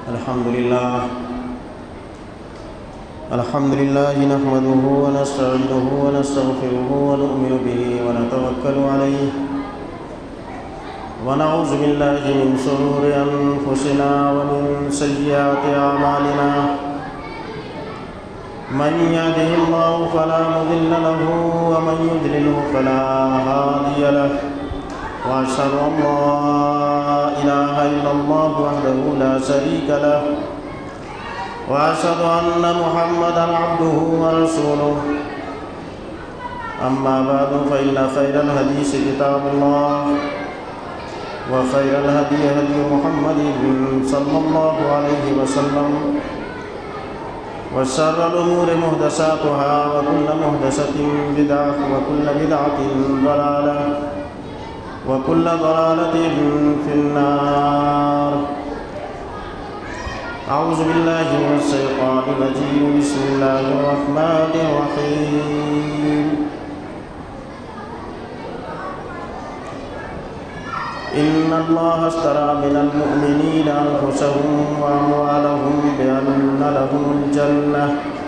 الحمد لله نحمده ونستعينه ونستغفره ونؤمن به ونتوكل عليه ونعوذ بالله من شرور أنفسنا ومن سيئات أعمالنا من يهده الله فلا مضل له ومن يضلله فلا هادي له وأشهد أن لا إله إلا الله وحده لا شريك له وأشهد أن محمدًا عبده ورسوله أما بعد فإن خير الحديث كتاب الله وخير الهدي هدي محمد صلى الله عليه وسلم وشر الأمور محدثاتها وكل محدثة بدعة وكل بدعة ضلالة وكل ضلالة في النار. أعوذ بالله من الشيطان الرجيم. بسم الله الرحمن الرحيم. إن الله اشترى من المؤمنين أنفسهم وأموالهم بأن لهم الجنة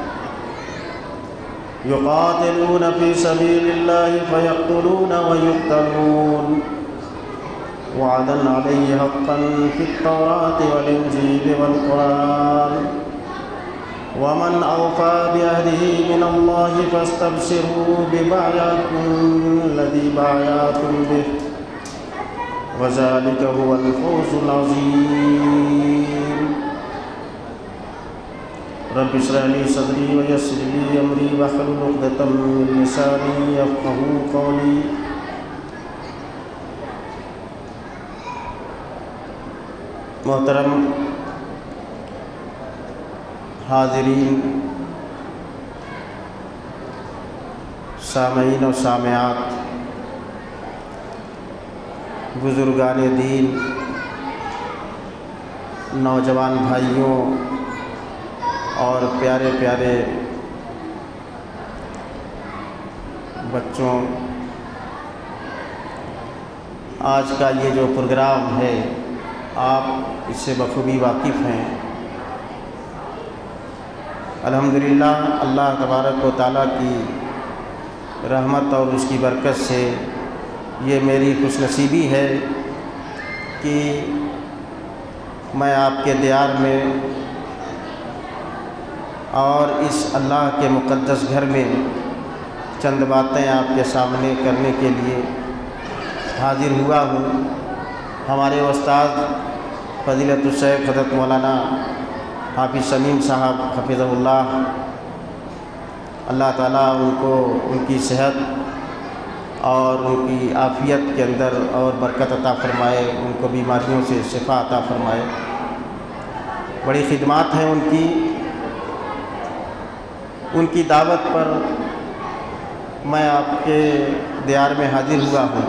يقاتلون في سبيل الله فيقتلون ويقتلون وعدا عليه حقا في التوراة والإنجيل والقرآن ومن أوفى بعهده من الله فاستبشروا ببيعكم الذي بايعتم به وذلك هو الفوز العظيم. رب اشرح لي صدري ويسر لي أمري واحلل عقدة من لساني يفقهوا قولي. محترم حاضرین، سامعین و سامعات، بزرگان دین، نوجوان بھائیوں اور پیارے پیارے بچوں، آج کا یہ جو پروگرام ہے آپ اس سے بخوبی واقف ہیں. الحمدللہ اللہ تبارک و تعالیٰ کی رحمت اور اس کی برکت سے یہ میری خوش نصیبی ہے کہ میں آپ کے دیار میں اور اس اللہ کے مقدس گھر میں چند باتیں آپ کے سامنے کرنے کے لیے حاضر ہوا ہوں. ہمارے استاد فضیلت الشیخ حضرت مولانا حافظ شمیم صاحب حفظہ اللہ، اللہ تعالیٰ ان کو ان کی صحت اور ان کی عافیت کے اندر اور برکت عطا فرمائے، ان کو بیماریوں سے شفا عطا فرمائے. بڑی خدمات ہیں ان کی دعوت پر میں آپ کے دیار میں حاضر ہوا ہوں.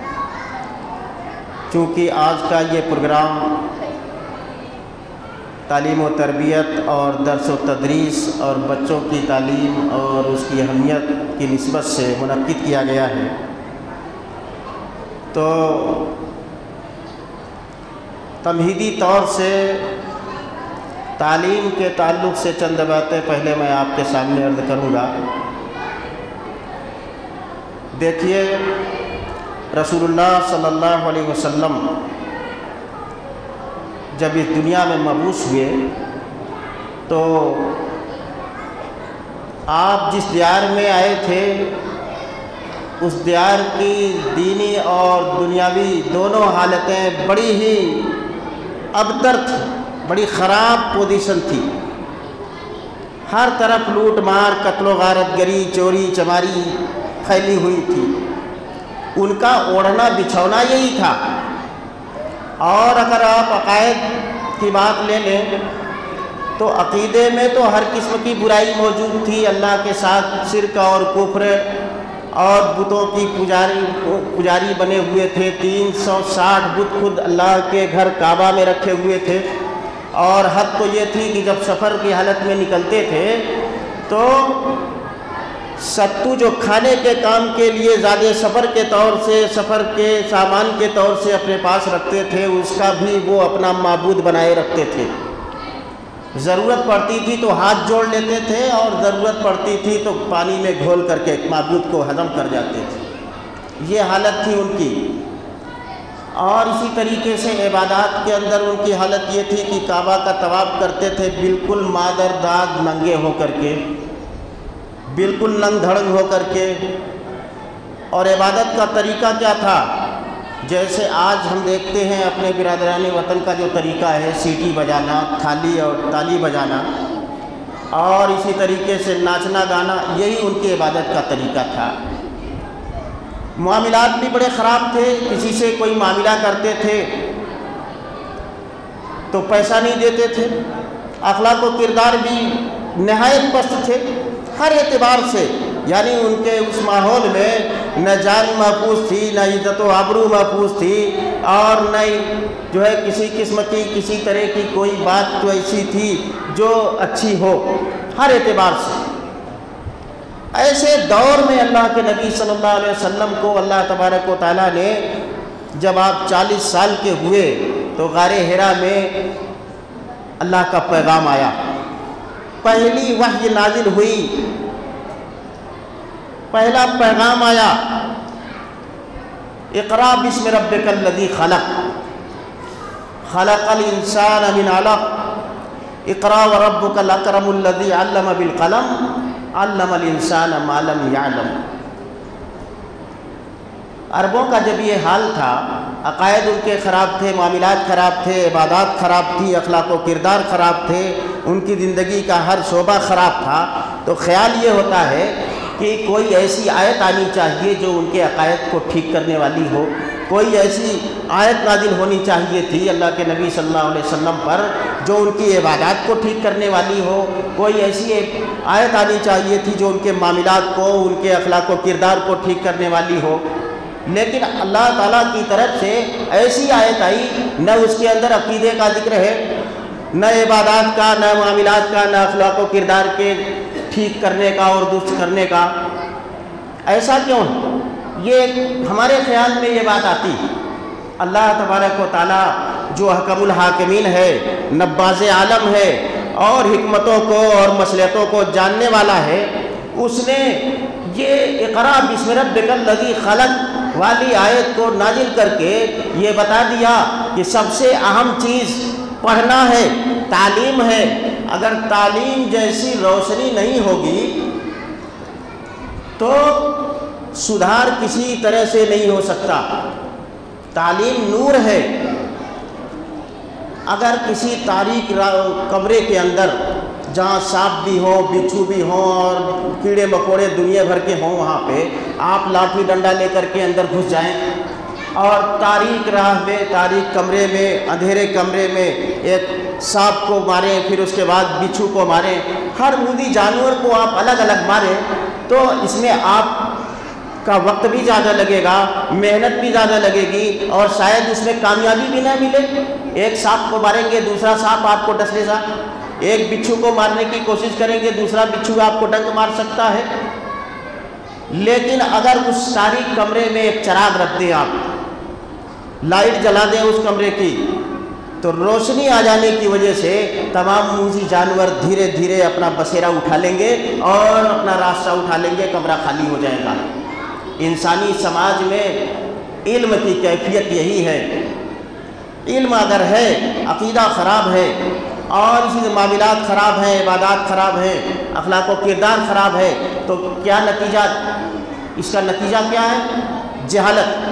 چونکہ آج کا یہ پروگرام تعلیم و تربیت اور درس و تدریس اور بچوں کی تعلیم اور اس کی اہمیت کی نسبت سے منعقد کیا گیا ہے، تو تمہیدی طور سے تعلیم کے تعلق سے چند باتیں پہلے میں آپ کے سامنے عرض کروں گا. دیکھیے، رسول اللہ صلی اللہ علیہ وسلم جب اس دنیا میں مبعوث ہوئے تو آپ جس دیار میں آئے تھے اس دیار کی دینی اور دنیاوی دونوں حالتیں بڑی ہی ابتر تھی، بڑی خراب پوزیشن تھی. ہر طرف لوٹ مار، قتل و غارت گری، چوری چماری پھیلی ہوئی تھی. ان کا اوڑھنا بچھونا یہی تھا. اور اگر آپ عقائد کی بات لے لیں تو عقیدے میں تو ہر قسم کی برائی موجود تھی. اللہ کے ساتھ شرک اور کفر اور بتوں کی پجاری بنے ہوئے تھے. 360 بت خود اللہ کے گھر کعبہ میں رکھے ہوئے تھے. اور حد تو یہ تھی کہ جب سفر کی حالت میں نکلتے تھے تو ستو جو کھانے کے کام کے لیے زیادہ سفر کے طور سے، سفر کے سامان کے طور سے اپنے پاس رکھتے تھے، اس کا بھی وہ اپنا معبود بنائے رکھتے تھے. ضرورت پڑتی تھی تو ہاتھ جوڑ لیتے تھے اور ضرورت پڑتی تھی تو پانی میں گھول کر کے معبود کو ہضم کر جاتے تھے. یہ حالت تھی ان کی. اور اسی طریقے سے عبادات کے اندر ان کی حالت یہ تھی کہ کعبہ کا طواف کرتے تھے بالکل مادر داد ننگے ہو کر کے، بالکل ننگ دھڑنگ ہو کر کے. اور عبادت کا طریقہ کیا تھا؟ جیسے آج ہم دیکھتے ہیں اپنے برادران وطن کا جو طریقہ ہے، سیٹی بجانا، تھالی اور تالی بجانا، اور اسی طریقے سے ناچنا گانا، یہی ان کی عبادت کا طریقہ تھا. معاملات بھی بڑے خراب تھے. کسی سے کوئی معاملہ کرتے تھے تو پیسہ نہیں دیتے تھے. اخلاق و کردار بھی نہایت پست تھے ہر اعتبار سے. یعنی ان کے اس ماحول میں نہ جان محفوظ تھی، نہ عزت و آبرو محفوظ تھی، اور نہ جو ہے کسی قسم کی کسی طرح کی کوئی بات تو ایسی تھی جو اچھی ہو ہر اعتبار سے. ایسے دور میں اللہ کے نبی صلی اللہ علیہ وسلم کو اللہ تبارک و تعالیٰ نے جب آپ 40 سال کے ہوئے تو غار حرا میں اللہ کا پیغام آیا. پہلی وحی نازل ہوئی، پہلا پیغام آیا، اقرأ بسم ربک الذی خلق خلق الانسان من علق اقرأ وربک الاکرم الذی علم بالقلم علم الانسان ما لم يعلم. عربوں کا جب یہ حال تھا، عقائد ان کے خراب تھے، معاملات خراب تھے، عبادات خراب تھی، اخلاق و کردار خراب تھے، ان کی زندگی کا ہر شعبہ خراب تھا، تو خیال یہ ہوتا ہے کہ کوئی ایسی آیت آنی چاہیے جو ان کے عقائد کو ٹھیک کرنے والی ہو. کوئی ایسی آیت نازل ہونی چاہیے تھی اللہ کے نبی صلی اللہ علیہ وسلم پر جو ان کی عبادات کو ٹھیک کرنے والی ہو. کوئی ایسی آیت آنی چاہیے تھی جو ان کے معاملات کو، ان کے اخلاق و کردار کو ٹھیک کرنے والی ہو. لیکن اللہ تعالیٰ کی طرف سے ایسی آیت آئی، نہ اس کے اندر عقیدے کا ذکر ہے، نہ عبادات کا، نہ معاملات کا، نہ اخلاق و کردار کے ٹھیک کرنے کا اور درست کرنے کا. ایسا کیوں ہے؟ یہ ہمارے خیال میں یہ بات آتی ہے. اللہ تبارک و تعالیٰ جو حکم الحاکمین ہے، نباز عالم ہے، اور حکمتوں کو اور مصلحتوں کو جاننے والا ہے، اس نے یہ اقرأ بسم ربک الذی خلق والی آیت کو نازل کر کے یہ بتا دیا کہ سب سے اہم چیز پڑھنا ہے، تعلیم ہے. اگر تعلیم جیسی روشنی نہیں ہوگی تو سدھار کسی طرح سے نہیں ہو سکتا. تعلیم نور ہے. اگر کسی تاریک کمرے کے اندر جہاں سانپ بھی ہوں، بچھو بھی ہوں اور کیڑے مکوڑے دنیا بھر کے ہوں، وہاں پہ آپ لاٹھی ڈنڈا لے کر کے اندر گھس جائیں اور تاریک راہ میں، تاریک کمرے میں، اندھیرے کمرے میں ایک سانپ کو ماریں، پھر اس کے بعد بچھو کو ماریں، ہر موذی جانور کو آپ الگ الگ ماریں، تو اس میں آپ کا وقت بھی زیادہ لگے گا، محنت بھی زیادہ لگے گی، اور شاید اس میں کامیابی بھی نہ ملے. ایک سانپ کو ماریں گے، دوسرا سانپ آپ کو ڈس لے گا. ایک بچھو کو مارنے کی کوشش کریں گے، دوسرا بچھو آپ کو ڈنک مار سکتا ہے. لیکن اگر اس تاریک کمرے میں ایک چراغ رکھ دیں، آپ لائٹ جلا دیں اس کمرے کی، تو روشنی آ جانے کی وجہ سے تمام موذی جانور دھیرے دھیرے اپنا بسیرا اٹھا لیں گے اور اپنا راستہ اٹھا لیں گے، کمرہ خالی ہو جائے گا. انسانی سماج میں علم کی کیفیت یہی ہے. علم اگر ہے، عقیدہ خراب ہے اور اسی سے معاملات خراب ہیں، عبادات خراب ہیں، اخلاق و کردار خراب ہے، تو کیا نتیجہ؟ اس کا نتیجہ کیا ہے؟ جہالت.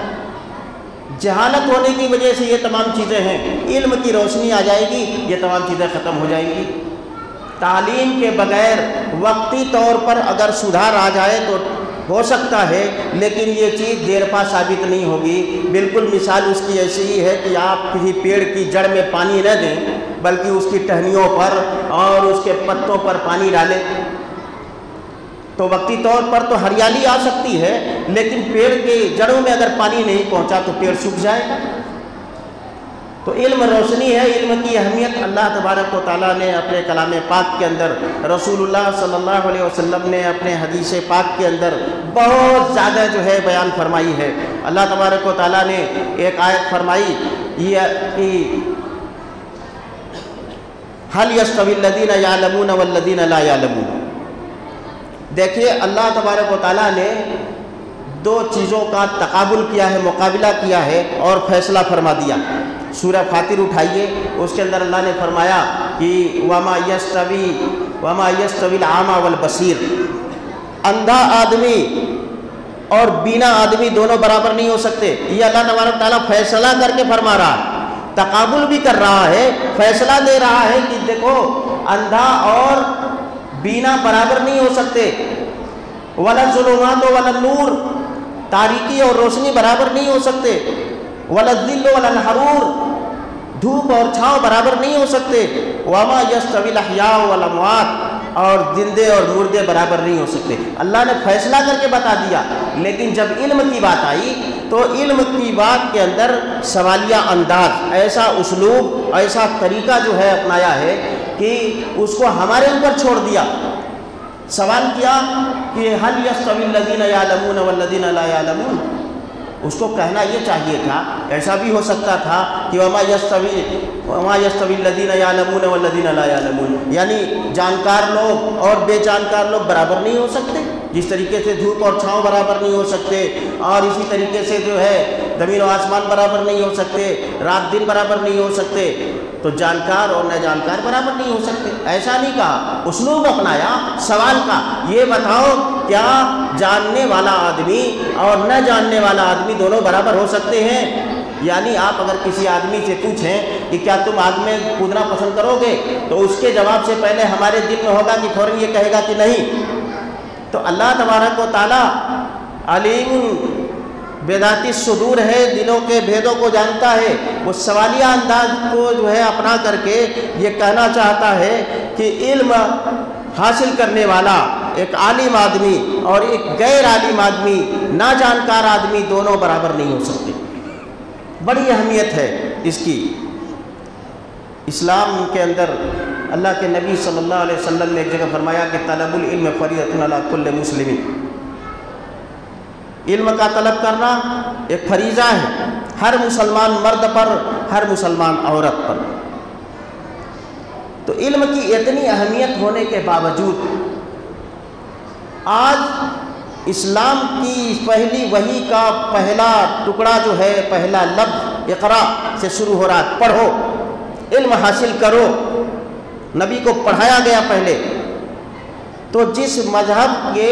جہالت ہونے کی وجہ سے یہ تمام چیزیں ہیں. علم کی روشنی آ جائے گی، یہ تمام چیزیں ختم ہو جائیں گی. تعلیم کے بغیر وقتی طور پر اگر سدھار آ جائے تو ہو سکتا ہے، لیکن یہ چیز دیر پا ثابت نہیں ہوگی. بالکل مثال اس کی ایسی ہی ہے کہ آپ کسی پیڑ کی جڑ میں پانی نہ دیں، بلکہ اس کی ٹہنیوں پر اور اس کے پتوں پر پانی ڈالیں، تو وقتی طور پر تو ہریالی آ سکتی ہے، لیکن پیڑ کے جڑوں میں اگر پانی نہیں پہنچا تو پیڑ سوکھ جائے گا. تو علم روشنی ہے. علم کی اہمیت اللہ تبارک و تعالیٰ نے اپنے کلام پاک کے اندر، رسول اللہ صلی اللہ علیہ وسلم نے اپنے حدیث پاک کے اندر بہت زیادہ جو ہے بیان فرمائی ہے. اللہ تبارک و تعالیٰ نے ایک آیت فرمائی یہ کہ هل يستوي الذين يعلمون والذين لا يعلمون۔ دیکھیے اللہ تبارک و تعالیٰ نے دو چیزوں کا تقابل کیا ہے، مقابلہ کیا ہے اور فیصلہ فرما دیا۔ سورہ فاطر اٹھائیے، اس کے اندر اللہ نے فرمایا کہ وما یستوی العامی والبصیر، اندھا آدمی اور بینا آدمی دونوں برابر نہیں ہو سکتے۔ یہ اللہ تبارک تعالیٰ فیصلہ کر کے فرما رہا ہے، تقابل بھی کر رہا ہے، فیصلہ دے رہا ہے کہ دیکھو اندھا اور بینا برابر نہیں ہو سکتے۔ ولا الظلمات ولا النور، تاریکی اور روشنی برابر نہیں ہو سکتے۔ ولا الظل ولا الحرور، دھوپ اور چھاؤں برابر نہیں ہو سکتے۔ وما یستوی الاحیاء والاموات، اور زندے اور مردے برابر نہیں ہو سکتے۔ اللہ نے فیصلہ کر کے بتا دیا، لیکن جب علم کی بات آئی تو علم کی بات کے اندر سوالیہ انداز، ایسا اسلوب، ایسا طریقہ جو ہے اپنایا ہے کہ اس کو ہمارے اوپر چھوڑ دیا۔ سوال کیا کہ هل يستوي الذين يعلمون والذين لا يعلمون، اس کو کہنا یہ چاہیے تھا، ایسا بھی ہو سکتا تھا کہ وما يستوي الذين يعلمون والذين لا يعلمون، یعنی جانکار لوگ اور بے جانکار لوگ برابر نہیں ہو سکتے۔ جس طریقے سے دھوپ اور چھاؤں برابر نہیں ہو سکتے، اور اسی طریقے سے جو ہے زمین و آسمان برابر نہیں ہو سکتے، رات دن برابر نہیں ہو سکتے، تو جانکار اور نہ جانکار برابر نہیں ہو سکتے۔ ایسا نہیں کہا، اسلوب اپنایا سوال کا، یہ بتاؤ کیا جاننے والا آدمی اور نہ جاننے والا آدمی دونوں برابر ہو سکتے ہیں؟ یعنی آپ اگر کسی آدمی سے پوچھیں کہ کیا تم آگ میں کودنا پسند کرو گے، تو اس کے جواب سے پہلے ہمارے دل میں ہوگا کہ فوراً یہ کہے گا کہ نہیں۔ تو اللہ تبارک و تعالیٰ علیم بذات الصدور ہے، دلوں کے بھیدوں کو جانتا ہے۔ وہ سوالیہ انداز کو جو ہے اپنا کر کے یہ کہنا چاہتا ہے کہ علم حاصل کرنے والا ایک عالم آدمی اور ایک غیر عالم آدمی، ناجانکار آدمی دونوں برابر نہیں ہو سکتے۔ بڑی اہمیت ہے اس کی۔ اسلام کے اندر اللہ کے نبی صلی اللہ علیہ وسلم نے ایک جگہ فرمایا کہ طلب العلم فریضۃ علی کل مسلم، علم کا طلب کرنا ایک فریضہ ہے ہر مسلمان مرد پر، ہر مسلمان عورت پر۔ تو علم کی اتنی اہمیت ہونے کے باوجود آج اسلام کی پہلی وحی کا پہلا ٹکڑا جو ہے، پہلا لفظ اقرا سے شروع ہو رہا ہے، پڑھو، علم حاصل کرو۔ نبی کو پڑھایا گیا پہلے۔ تو جس مذہب کے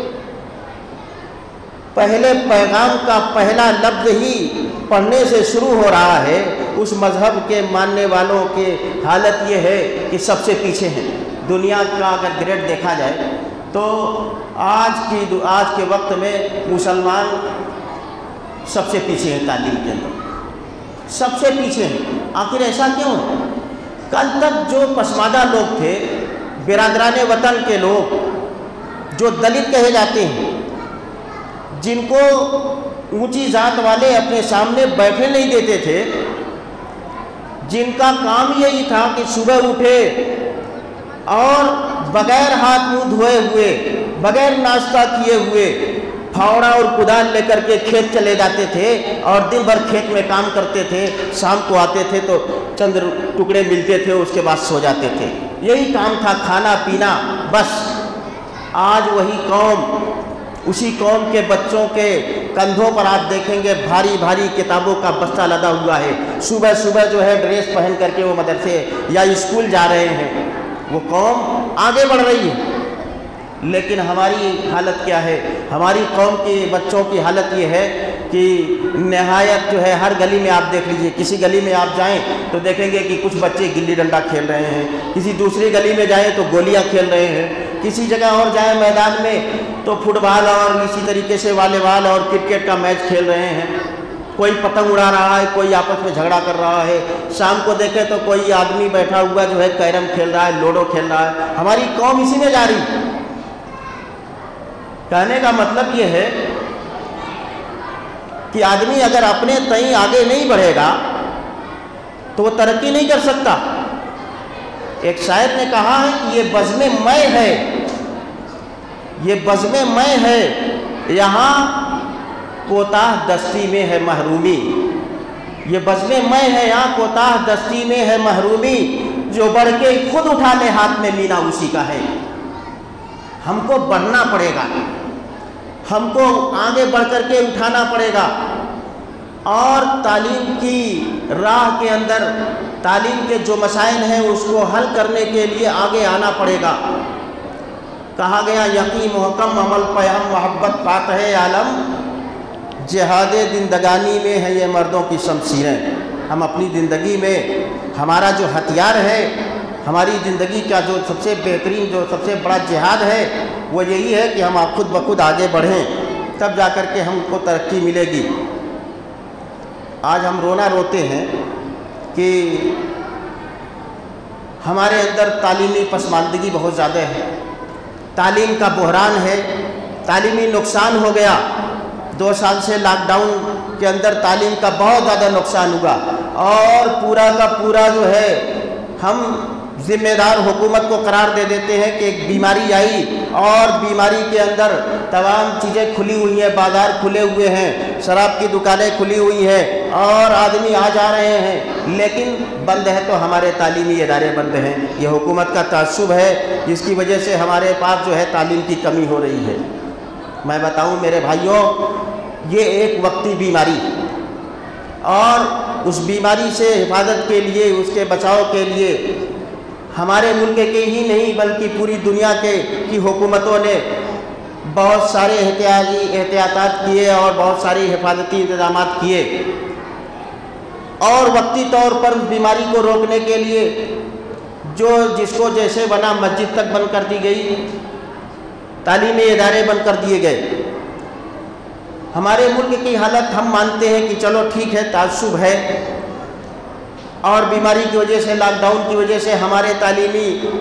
پہلے پیغام کا پہلا لفظ ہی پڑھنے سے شروع ہو رہا ہے، اس مذہب کے ماننے والوں کی حالت یہ ہے کہ سب سے پیچھے ہیں۔ دنیا کا اگر گریڈ دیکھا جائے تو آج کے وقت میں مسلمان سب سے پیچھے ہیں، تعلیم کے اندر سب سے پیچھے ہیں۔ آخر ایسا کیوں ہے؟ کل تک جو پسماندہ لوگ تھے، برادران وطن کے لوگ جو دلت کہے جاتے ہیں، جن کو اونچی ذات والے اپنے سامنے بیٹھنے نہیں دیتے تھے، جن کا کام یہی تھا کہ صبح اٹھے اور بغیر ہاتھ منہ دھوئے ہوئے، بغیر ناشتہ کیے ہوئے پھاوڑا اور کدال لے کر کے کھیت چلے جاتے تھے اور دن بھر کھیت میں کام کرتے تھے، شام کو آتے تھے تو چند ٹکڑے ملتے تھے، اس کے بعد سو جاتے تھے، یہی کام تھا، کھانا پینا بس۔ آج وہی قوم، اسی قوم کے بچوں کے کندھوں پر آپ دیکھیں گے بھاری بھاری کتابوں کا بستہ لدا ہوا ہے، صبح صبح جو ہے ڈریس پہن کر کے وہ مدرسے یا اسکول جا رہے ہیں۔ وہ قوم آگے بڑھ رہی ہے، لیکن ہماری حالت کیا ہے؟ ہماری قوم کے بچوں کی حالت یہ ہے کہ نہایت جو ہے ہر گلی میں آپ دیکھ لیجئے، کسی گلی میں آپ جائیں تو دیکھیں گے کہ کچھ بچے گلی ڈنڈا کھیل رہے ہیں، کسی دوسری گلی میں جائیں تو گولیاں کھیل رہے ہیں، کسی جگہ اور جائیں میدان میں تو فٹ بال اور اسی طریقے سے والی بال اور کرکٹ کا میچ کھیل رہے ہیں، کوئی پتنگ اڑا رہا ہے، کوئی آپس میں جھگڑا کر رہا ہے، شام کو دیکھیں تو کوئی آدمی بیٹھا ہوا جو ہے کیرم کھیل رہا ہے، لوڈو کھیل رہا ہے۔ ہماری قوم اسی میں جا رہی۔ کہنے کا مطلب یہ ہے کہ آدمی اگر اپنے تئیں آگے نہیں بڑھے گا تو وہ ترقی نہیں کر سکتا۔ ایک شاعر نے کہا ہے کہ یہ بزم میں ہے، یہ بزم میں ہے، یہاں کوتاہ دستی میں ہے محرومی۔ یہ بزم میں ہے، یہاں کوتاہ دستی میں ہے محرومی، जो बढ़ के खुद उठा ले हाथ में मीना उसी का है। हमको बढ़ना पड़ेगा, हमको आगे बढ़ कर के उठाना पड़ेगा और तालीम की राह के अंदर तालीम के जो मसाइल हैं उसको हल करने के लिए आगे आना पड़ेगा। कहा गया यकीन मुहकम अमल पैहम मोहब्बत फातह आलम, जिहाद जिंदगानी में है ये मर्दों की शमशीरें। हम अपनी ज़िंदगी में हमारा जो हथियार है, हमारी ज़िंदगी का जो सबसे बेहतरीन जो सबसे बड़ा जिहाद है वो यही है कि हम खुद ब खुद आगे बढ़ें, तब जा कर के हमको तरक्की मिलेगी। आज हम रोना रोते हैं कि हमारे अंदर तालीमी पसमानदगी बहुत ज़्यादा है, तालीम का बहरान है, तालीमी नुकसान हो गया। 2 साल से लॉकडाउन के अंदर तालीम का बहुत ज़्यादा नुकसान हुआ और पूरा का पूरा जो है हम ज़िम्मेदार हुकूमत को करार दे देते हैं कि एक बीमारी आई और बीमारी के अंदर तमाम चीज़ें खुली हुई हैं, बाज़ार खुले हुए हैं, शराब की दुकानें खुली हुई हैं और आदमी आ जा रहे हैं, लेकिन बंद है तो हमारे तालीमी इदारे बंद हैं। ये हुकूमत का तअस्सुब है जिसकी वजह से हमारे पास जो है तालीम की कमी हो रही है। मैं बताऊं मेरे भाइयों, ये एक वक्ती बीमारी और उस बीमारी से हिफाजत के लिए, उसके बचाव के लिए हमारे मुल्क के ही नहीं बल्कि पूरी दुनिया की हुकूमतों ने बहुत सारे एहतियात किए और बहुत सारे हिफाजती इंतजाम किए और वक्ती तौर पर बीमारी को रोकने के लिए जिसको जैसे बना मस्जिद तक बंद कर दी गई, तालीमी इदारे बंद कर दिए गए। हमारे मुल्क की हालत हम मानते हैं कि चलो ठीक है, ताज्जुब है और बीमारी की वजह से, लॉकडाउन की वजह से हमारे तालीमी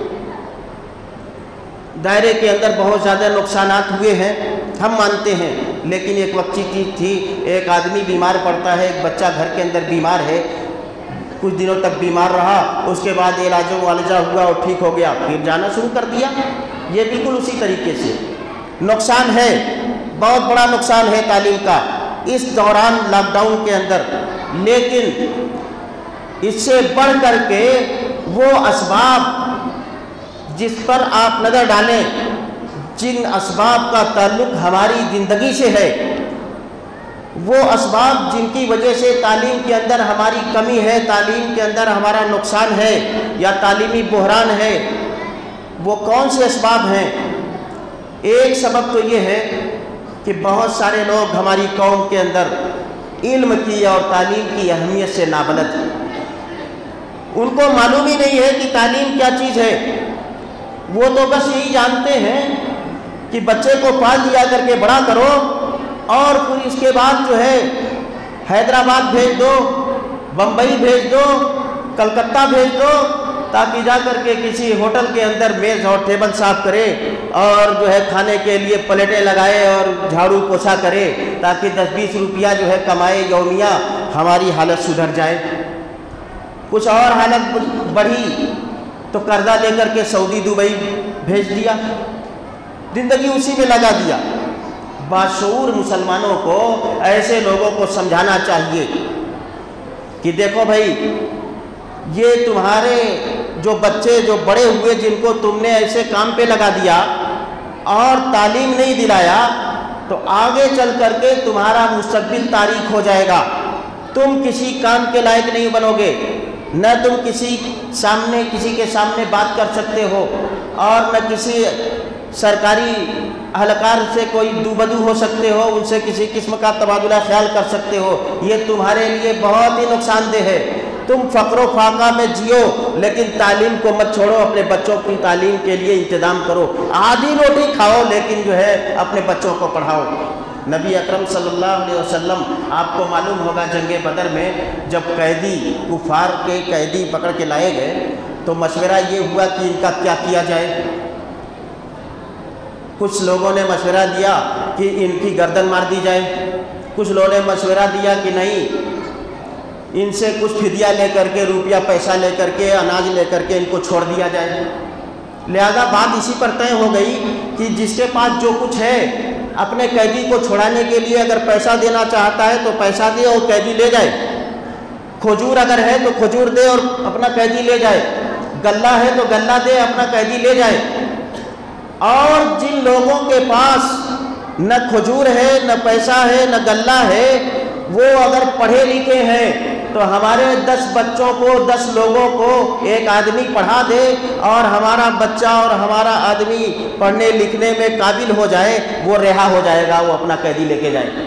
दायरे के अंदर बहुत ज़्यादा नुकसानात हुए हैं, हम मानते हैं। लेकिन एक वक्ती चीज़ थी, एक आदमी बीमार पड़ता है, एक बच्चा घर के अंदर बीमार है, कुछ दिनों तक बीमार रहा, उसके बाद इलाज मुआलजा हुआ और ठीक हो गया, फिर जाना शुरू कर दिया। ये बिल्कुल उसी तरीके से नुकसान है, बहुत बड़ा नुकसान है तालीम का इस दौरान लॉकडाउन के अंदर। लेकिन इससे बढ़ कर के वो असबाब जिस पर आप नज़र डालें, जिन असबाब का ताल्लुक़ हमारी ज़िंदगी से है, वो असबाब जिनकी वजह से तालीम के अंदर हमारी कमी है, तालीम के अंदर हमारा नुकसान है या तालीमी बहरान है, वो कौन से असबाब हैं? एक सबब तो ये है कि बहुत सारे लोग हमारी कौम के अंदर इल्म की और तालीम की अहमियत से नाबलद हैं। उनको मालूम ही नहीं है कि तालीम क्या चीज़ है। वो तो बस यही जानते हैं कि बच्चे को पाल दिया करके बड़ा करो और फिर इसके बाद जो है हैदराबाद भेज दो, बम्बई भेज दो, कलकत्ता भेज दो, ताकि जा कर के किसी होटल के अंदर मेज़ और टेबल साफ करे और जो है खाने के लिए प्लेटें लगाए और झाड़ू पोछा करे, ताकि 10-20 रुपया जो है कमाए यौमिया, हमारी हालत सुधर जाए। कुछ और हालत बढ़ी तो कर्जा लेकर के सऊदी दुबई भेज दिया, ज़िंदगी उसी में लगा दिया। बाशऊर मुसलमानों को, ऐसे लोगों को समझाना चाहिए कि देखो भाई, ये तुम्हारे जो बच्चे जो बड़े हुए जिनको तुमने ऐसे काम पे लगा दिया और तालीम नहीं दिलाया, तो आगे चल करके तुम्हारा मुस्तकबिल तारीख हो जाएगा। तुम किसी काम के लायक नहीं बनोगे, न तुम किसी के सामने बात कर सकते हो और न किसी सरकारी अहलकार से कोई दूबदू हो सकते हो, उनसे किसी किस्म का तबादला ख्याल कर सकते हो। ये तुम्हारे लिए बहुत ही नुकसानदेह है। तुम फ़क्र फाका में जियो, लेकिन तालीम को मत छोड़ो। अपने बच्चों की तालीम के लिए इंतज़ाम करो। आधी रोटी खाओ लेकिन जो है अपने बच्चों को पढ़ाओ। नबी अकरम सल्लल्लाहु अलैहि वसल्लम, आपको मालूम होगा जंगे बदर में जब कैदी, कुफार के कैदी पकड़ के लाए गए तो मशवरा ये हुआ कि इनका क्या किया जाए। कुछ लोगों ने मशवरा दिया कि इनकी गर्दन मार दी जाए, कुछ लोगों ने मशवरा दिया कि नहीं, इनसे कुछ फिदिया लेकर के, रुपया पैसा लेकर के, अनाज लेकर के इनको छोड़ दिया जाए। लिहाजा बात इसी पर तय हो गई कि जिसके पास जो कुछ है, अपने कैदी को छुड़ाने के लिए अगर पैसा देना चाहता है तो पैसा दे और कैदी ले जाए। खजूर अगर है तो खजूर दे और अपना कैदी ले जाए। گلہ ہے تو گلہ دے، اپنا قیدی لے جائے۔ اور جن لوگوں کے پاس نہ کھجور ہے، نہ پیسہ ہے، نہ گلہ ہے، وہ اگر پڑھے لکھے ہیں تو ہمارے 10 بچوں کو، 10 لوگوں کو ایک آدمی پڑھا دے اور ہمارا بچہ اور ہمارا آدمی پڑھنے لکھنے میں قابل ہو جائے، وہ رہا ہو جائے گا، وہ اپنا قیدی لے کے جائے۔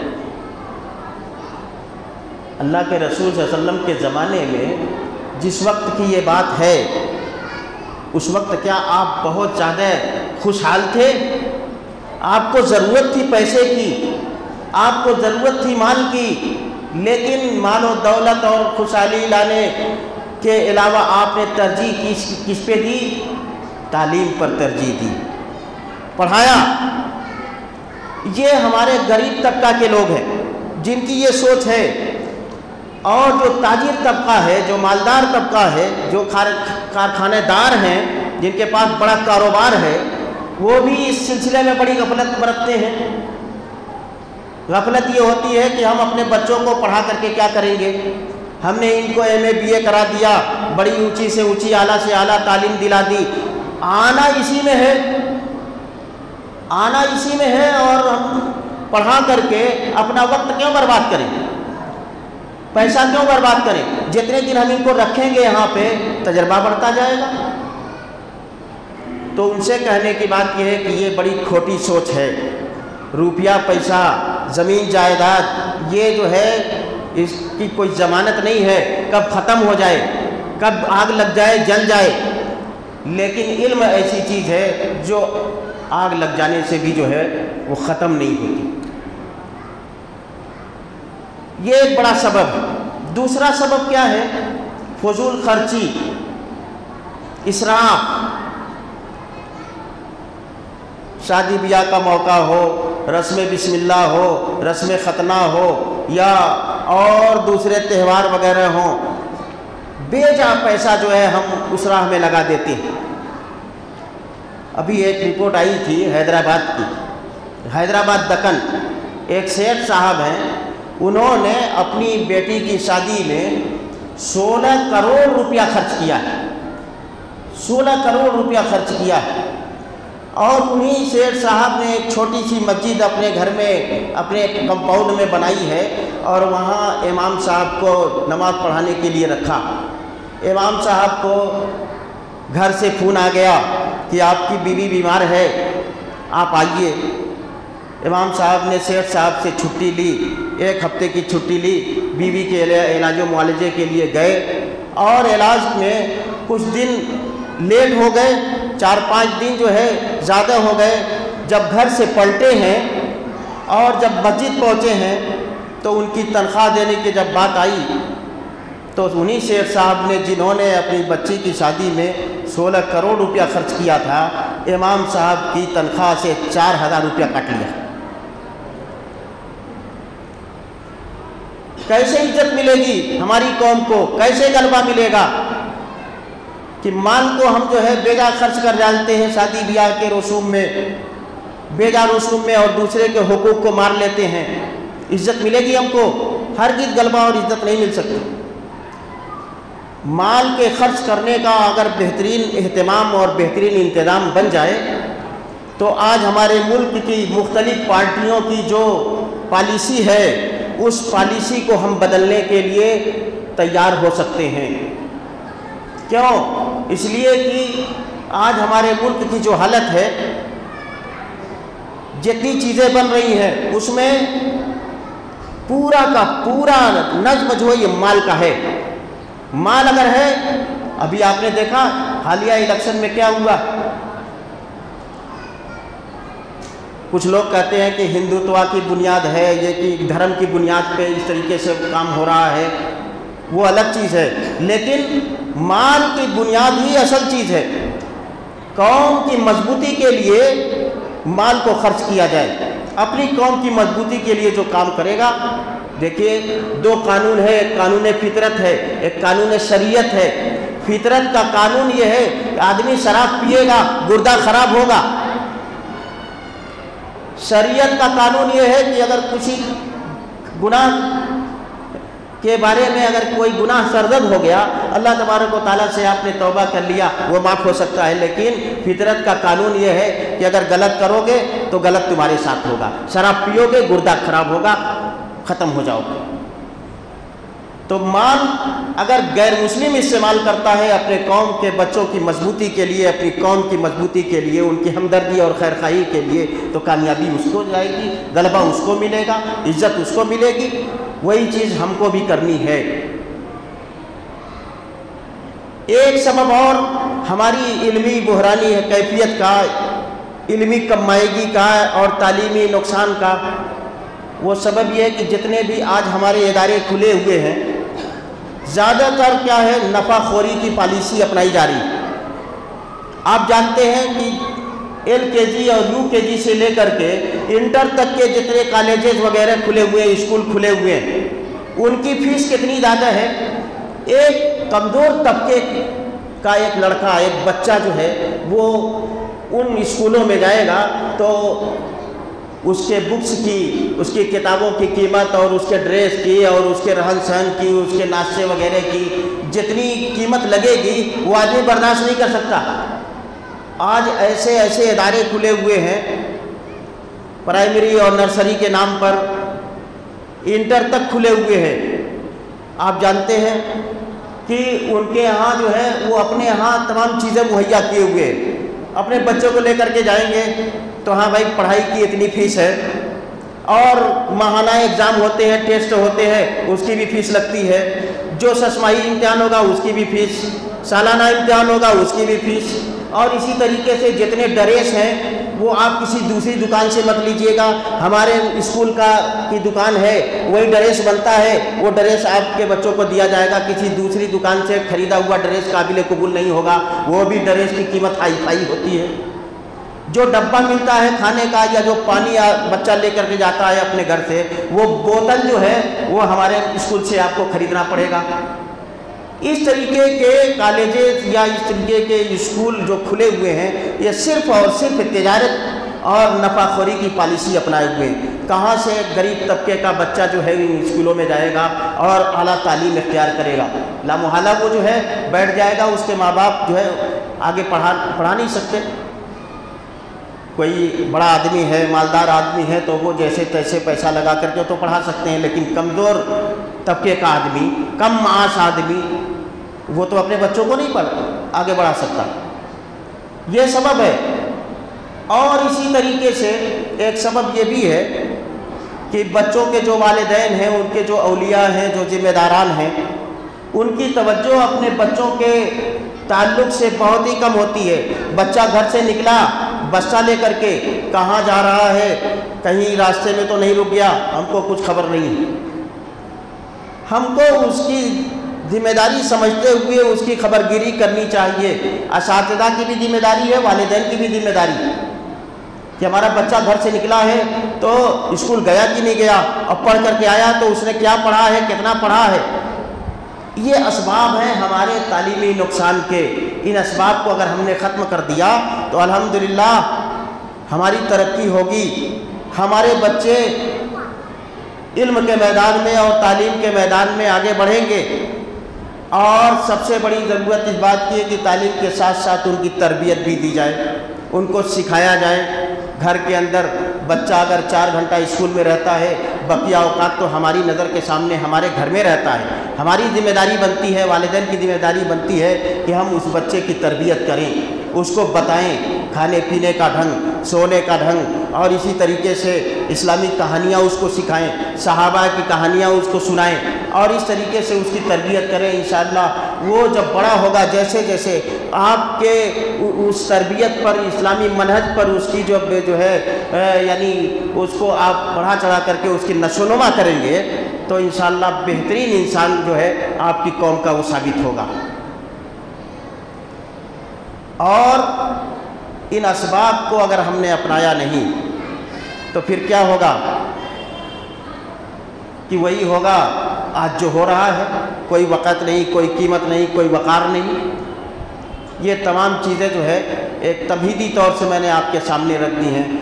اللہ کے رسول صلی اللہ علیہ وسلم کے زمانے میں جس وقت کی یہ بات ہے، اس وقت کیا آپ بہت زیادہ خوشحال تھے؟ آپ کو ضرورت تھی پیسے کی، آپ کو ضرورت تھی مال کی، لیکن مال و دولت اور خوشحالی لانے کے علاوہ آپ نے ترجیح کس پہ دی؟ تعلیم پر ترجیح دی، پڑھایا۔ یہ ہمارے غریب طبقہ کے لوگ ہیں جن کی یہ سوچ ہے، اور جو تاجر طبقہ ہے، جو مالدار طبقہ ہے، جو کارخانہ دار ہیں، جن کے پاس بڑا کاروبار ہے، وہ بھی اس سلسلے میں بڑی غفلت برتتے ہیں۔ غفلت یہ ہوتی ہے کہ ہم اپنے بچوں کو پڑھا کر کے کیا کریں گے؟ ہم نے ان کو ایم اے بی اے کرا دیا، بڑی اونچی سے اونچی، اعلیٰ سے اعلیٰ تعلیم دلا دی، آنا اسی میں ہے، آنا اسی میں ہے، اور ہم پڑھا کر کے اپنا وقت کیوں برباد کریں؟ پیسہ کیوں برباد کریں؟ جتنے دن ہم ان کو رکھیں گے یہاں پہ تجربہ بڑھتا جائے گا۔ تو ان سے کہنے کی بات یہ ہے کہ یہ بڑی کھوٹی سوچ ہے۔ روپیہ پیسہ، زمین جائیداد، یہ جو ہے اس کی کوئی ضمانت نہیں ہے کب ختم ہو جائے، کب آگ لگ جائے، جل جائے، لیکن علم ایسی چیز ہے جو آگ لگ جانے سے بھی جو ہے وہ ختم نہیں ہوتی۔ یہ ایک بڑا سبب ہے۔ دوسرا سبب کیا ہے؟ فضول خرچی، اسراف۔ شادی بیاہ کا موقع ہو، رسم بسم اللہ ہو، رسم ختنہ ہو، یا اور دوسرے تہوار وغیرہ ہوں، بے جا پیسہ جو ہے ہم اس راہ میں لگا دیتے ہیں۔ ابھی ایک رپورٹ آئی تھی حیدرآباد کی، حیدرآباد دکن، ایک سیٹھ صاحب ہیں، انہوں نے اپنی بیٹی کی شادی میں 16 کروڑ روپیہ خرچ کیا ہے، 16 کروڑ روپیہ خرچ کیا ہے۔ اور انہی سیٹھ صاحب نے ایک چھوٹی سی مسجد اپنے گھر میں، اپنے کمپاؤنڈ میں بنائی ہے، اور وہاں امام صاحب کو نماز پڑھانے کے لیے رکھا۔ امام صاحب کو گھر سے فون آ گیا کہ آپ کی بیوی بیمار ہے، آپ آئیے۔ امام صاحب نے سیٹھ صاحب سے چھٹی لی، 1 ہفتے کی چھٹی لی، بیوی کے علاج و معالجے کے لیے گئے، اور علاج میں کچھ دن لیٹ ہو گئے، 4-5 دن جو ہے زیادہ ہو گئے۔ جب گھر سے پلٹے ہیں اور جب مسجد پہنچے ہیں تو ان کی تنخواہ دینے کی جب بات آئی تو انہی سیٹھ صاحب نے، جنہوں نے اپنی بچی کی شادی میں 16 کروڑ روپیہ خرچ کیا تھا، امام صاحب کی تنخواہ سے 4000 روپیہ کاٹ لیا۔ کیسے عزت ملے گی ہماری قوم کو؟ کیسے غلبہ ملے گا کہ مال کو ہم جو ہے بے جا خرچ کر ڈالتے ہیں شادی بیاہ کے رسوم میں، بے جا رسوم میں، اور دوسرے کے حقوق کو مار لیتے ہیں؟ عزت ملے گی ہم کو؟ ہرگز غلبہ اور عزت نہیں مل سکتی۔ مال کے خرچ کرنے کا اگر بہترین اہتمام اور بہترین انتظام بن جائے تو آج ہمارے ملک کی مختلف پارٹیوں کی جو پالیسی ہے، اس پالیسی کو ہم بدلنے کے لیے تیار ہو سکتے ہیں۔ کیوں؟ اس لیے کہ آج ہمارے ملک کی جو حالت ہے، جتنی چیزیں بن رہی ہیں، اس میں پورا کا پورا نظم جو ہے یہ مال کا ہے۔ مال اگر ہے، ابھی آپ نے دیکھا حالیہ الیکشن میں کیا ہوا، کچھ لوگ کہتے ہیں کہ ہندوتوا کی بنیاد ہے یہ، کہ دھرم کی بنیاد پہ اس طریقے سے کام ہو رہا ہے، وہ الگ چیز ہے، لیکن مال کی بنیاد ہی اصل چیز ہے۔ قوم کی مضبوطی کے لیے مال کو خرچ کیا جائے، اپنی قوم کی مضبوطی کے لیے جو کام کرے گا۔ دیکھیے 2 قانون ہے، ایک قانون فطرت ہے، ایک قانون شریعت ہے۔ فطرت کا قانون یہ ہے کہ آدمی شراب پیے گا گردہ خراب ہوگا۔ شریعت کا قانون یہ ہے کہ اگر کسی گناہ کے بارے میں اگر کوئی گناہ سرزد ہو گیا، اللہ تبارک و تعالیٰ سے آپ نے توبہ کر لیا، وہ معاف ہو سکتا ہے، لیکن فطرت کا قانون یہ ہے کہ اگر غلط کرو گے تو غلط تمہارے ساتھ ہوگا، شراب پیو گے گردہ خراب ہوگا، ختم ہو جاؤ گے۔ تو مال اگر غیر مسلم استعمال کرتا ہے اپنے قوم کے بچوں کی مضبوطی کے لیے، اپنی قوم کی مضبوطی کے لیے، ان کی ہمدردی اور خیر خواہی کے لیے، تو کامیابی اس کو جائے گی، غلبہ اس کو ملے گا، عزت اس کو ملے گی۔ وہی چیز ہم کو بھی کرنی ہے۔ ایک سبب اور ہماری علمی بحرانی کیفیت کا، علمی کم مائگی کا اور تعلیمی نقصان کا، وہ سبب یہ ہے کہ جتنے بھی آج ہمارے ادارے کھلے ہوئے ہیں، زیادہ تر کیا ہے، نفع خوری کی پالیسی اپنائی جا رہی ہے۔ آپ جانتے ہیں کہ LKG اور UKG سے لے کر کے انٹر تک کے جتنے کالجز وغیرہ کھلے ہوئے ہیں، اسکول کھلے ہوئے ہیں، ان کی فیس کتنی زیادہ ہے؟ ایک کمزور طبقے کا ایک لڑکا، ایک بچہ جو ہے، وہ ان اسکولوں میں جائے گا تو اس کے بکس کی، اس کی کتابوں کی قیمت اور اس کے ڈریس کی اور اس کے رہن سہن کی، اس کے ناشتے وغیرہ کی جتنی قیمت لگے گی وہ آدمی برداشت نہیں کر سکتا۔ آج ایسے ایسے ادارے کھلے ہوئے ہیں پرائمری اور نرسری کے نام پر، انٹر تک کھلے ہوئے ہیں۔ آپ جانتے ہیں کہ ان کے ہاں جو ہے وہ اپنے ہاں تمام چیزیں مہیا کیے ہوئے ہیں، اپنے بچوں کو لے کر کے جائیں گے تو ہاں بھائی پڑھائی کی اتنی فیس ہے، اور ماہانہ اگزام ہوتے ہیں، ٹیسٹ ہوتے ہیں، اس کی بھی فیس لگتی ہے، جو ششماہی امتحان ہوگا اس کی بھی فیس، سالانہ امتحان ہوگا اس کی بھی فیس، اور اسی طریقے سے جتنے ڈریس ہیں وہ آپ کسی دوسری دکان سے مت لیجئے گا، ہمارے اسکول کی دکان ہے وہی ڈریس بنتا ہے، وہ ڈریس آپ کے بچوں کو دیا جائے گا، کسی دوسری دکان سے خریدا ہوا ڈریس قابل قبول نہیں ہوگا، وہ بھی ڈریس کی قیمت ہائی فائی ہوتی ہے۔ جو ڈبہ ملتا ہے کھانے کا یا جو پانی بچہ لے کر کے جاتا ہے اپنے گھر سے، وہ بوتل جو ہے وہ ہمارے اسکول سے آپ کو خریدنا پڑے گا۔ اس طریقے کے کالجز یا اس طریقے کے اسکول جو کھلے ہوئے ہیں، یہ صرف اور صرف تجارت اور نفع خوری کی پالیسی اپنائے ہوئے ہیں۔ کہاں سے غریب طبقے کا بچہ جو ہے ان اسکولوں میں جائے گا اور اعلیٰ تعلیم اختیار کرے گا؟ لامحالہ وہ جو ہے بیٹھ جائے گا، اس کے ماں باپ جو ہے آگے پڑھا نہیں سکتے۔ کوئی بڑا آدمی ہے، مالدار آدمی ہے تو وہ جیسے تیسے پیسہ لگا کر کے تو پڑھا سکتے ہیں، لیکن کمزور طبقے کا آدمی، کم معاش آدمی، وہ تو اپنے بچوں کو نہیں آگے بڑھا سکتا۔ یہ سبب ہے۔ اور اسی طریقے سے ایک سبب یہ بھی ہے کہ بچوں کے جو والدین ہیں، ان کے جو اولیاء ہیں، جو ذمہ داران ہیں، ان کی توجہ اپنے بچوں کے تعلق سے بہت ہی کم ہوتی ہے۔ بچہ گھر سے نکلا بچہ لے کر کے، کہاں جا رہا ہے، کہیں راستے میں تو نہیں رک گیا، ہم کو کچھ خبر نہیں۔ ہم کو اس کی ذمہ داری سمجھتے ہوئے اس کی خبر گیری کرنی چاہیے۔ اساتذہ کی بھی ذمہ داری ہے، والدین کی بھی ذمہ داری ہے کہ ہمارا بچہ گھر سے نکلا ہے تو اسکول گیا کہ نہیں گیا، اور پڑھ کر کے آیا تو اس نے کیا پڑھا ہے، کتنا پڑھا ہے۔ یہ اسباب ہیں ہمارے تعلیمی نقصان کے۔ ان اسباب کو اگر ہم نے ختم کر دیا تو الحمدللہ ہماری ترقی ہوگی، ہمارے بچے علم کے میدان میں اور تعلیم کے میدان میں آگے بڑھیں گے۔ اور سب سے بڑی ضرورت اس بات کی ہے کہ تعلیم کے ساتھ ساتھ ان کی تربیت بھی دی جائے، ان کو سکھایا جائے۔ گھر کے اندر بچہ اگر 4 گھنٹہ اسکول میں رہتا ہے، بقیہ اوقات تو ہماری نظر کے سامنے ہمارے گھر میں رہتا ہے، ہماری ذمہ داری بنتی ہے، والدین کی ذمہ داری بنتی ہے کہ ہم اس بچے کی تربیت کریں، اس کو بتائیں کھانے پینے کا ڈھنگ، سونے کا ڈھنگ، اور اسی طریقے سے اسلامی کہانیاں اس کو سکھائیں، صحابہ کی کہانیاں اس کو سنائیں، اور اس طریقے سے اس کی تربیت کریں۔ انشاءاللہ وہ جب بڑا ہوگا، جیسے جیسے آپ کے اس تربیت پر، اسلامی منہج پر اس کی جو ہے یعنی اس کو آپ بڑھا چڑھا کر کے اس کی نشو و نما کریں گے تو انشاءاللہ بہترین انسان جو ہے آپ کی قوم کا وہ ثابت ہوگا۔ اور ان اسباب کو اگر ہم نے اپنایا نہیں تو پھر کیا ہوگا کہ وہی ہوگا آج جو ہو رہا ہے، کوئی وقت نہیں، کوئی قیمت نہیں، کوئی وقار نہیں۔ یہ تمام چیزیں جو ہے ایک تمہیدی طور سے میں نے آپ کے سامنے رکھ دی ہیں۔